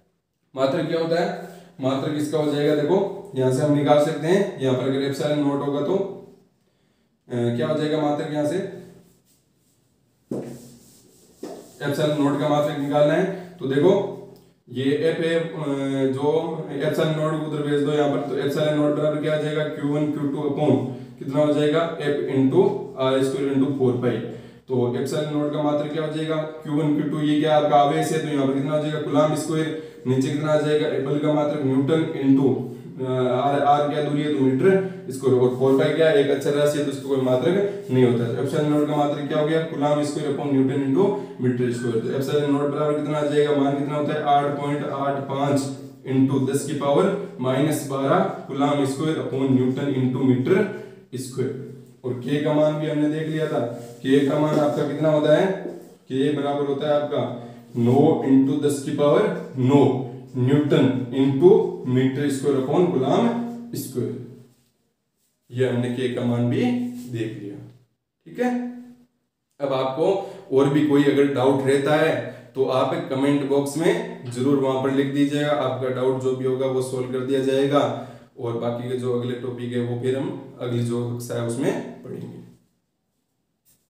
मात्रक क्या होता है, मात्रक इसका हो जाएगा, देखो यहां से हम निकाल सकते हैं। यहां पर अगर एप्सिलॉन नॉट होगा तो आ, क्या हो जाएगा मात्रक, यहां से एप्सिलॉन नॉट का मात्रक निकालना है। तो देखो ये एफ है जो एप्सिलॉन नॉट को उधर भेज दो यहाँ पर, तो एप्सिलॉन नॉट बराबर क्या आ जाएगा, Q one Q two upon कितना हो जाएगा, F into R square into four pi. तो एप्सिलॉन नॉट का मात्रक क्या हो जाएगा, क्यू वन क्यू टू, ये क्या आपका आवेश है तो यहाँ पर कितना हो जाएगा कूलाम स्क्वायर, नीचे कितना आ जाएगा बल का मात्रक न्यूटन इंटू आर आर क्या दूरी है तो मीटर स्क्वायर, और फोर पाई क्या एक अक्षर राशि है तो उसको कोई मात्रक नहीं होता है। एप्सिलॉन नॉट का मात्रक क्या हो गया, coulomb square upon newton into metre square. तो एप्सिलॉन नॉट बराबर कितना आ जाएगा, मान कितना होता है आठ पॉइंट आठ पांच इंटू दस की पावर माइनस बारह coulomb square upon newton into metre square. और के का मान भी हमने देख लिया था, के का मान आपका कितना होता है, के बराबर होता है आपका नौ इंटू दस की पावर नौ newton into metre square upon coulomb square. ये हमने के का मान भी देख लिया। ठीक है, अब आपको और भी कोई अगर डाउट रहता है तो आप कमेंट बॉक्स में जरूर वहां पर लिख दीजिएगा, आपका डाउट जो भी होगा वो सोल्व कर दिया जाएगा। और बाकी के जो अगले टॉपिक है वो फिर हम अगली जो कक्षा है उसमें पढ़ेंगे।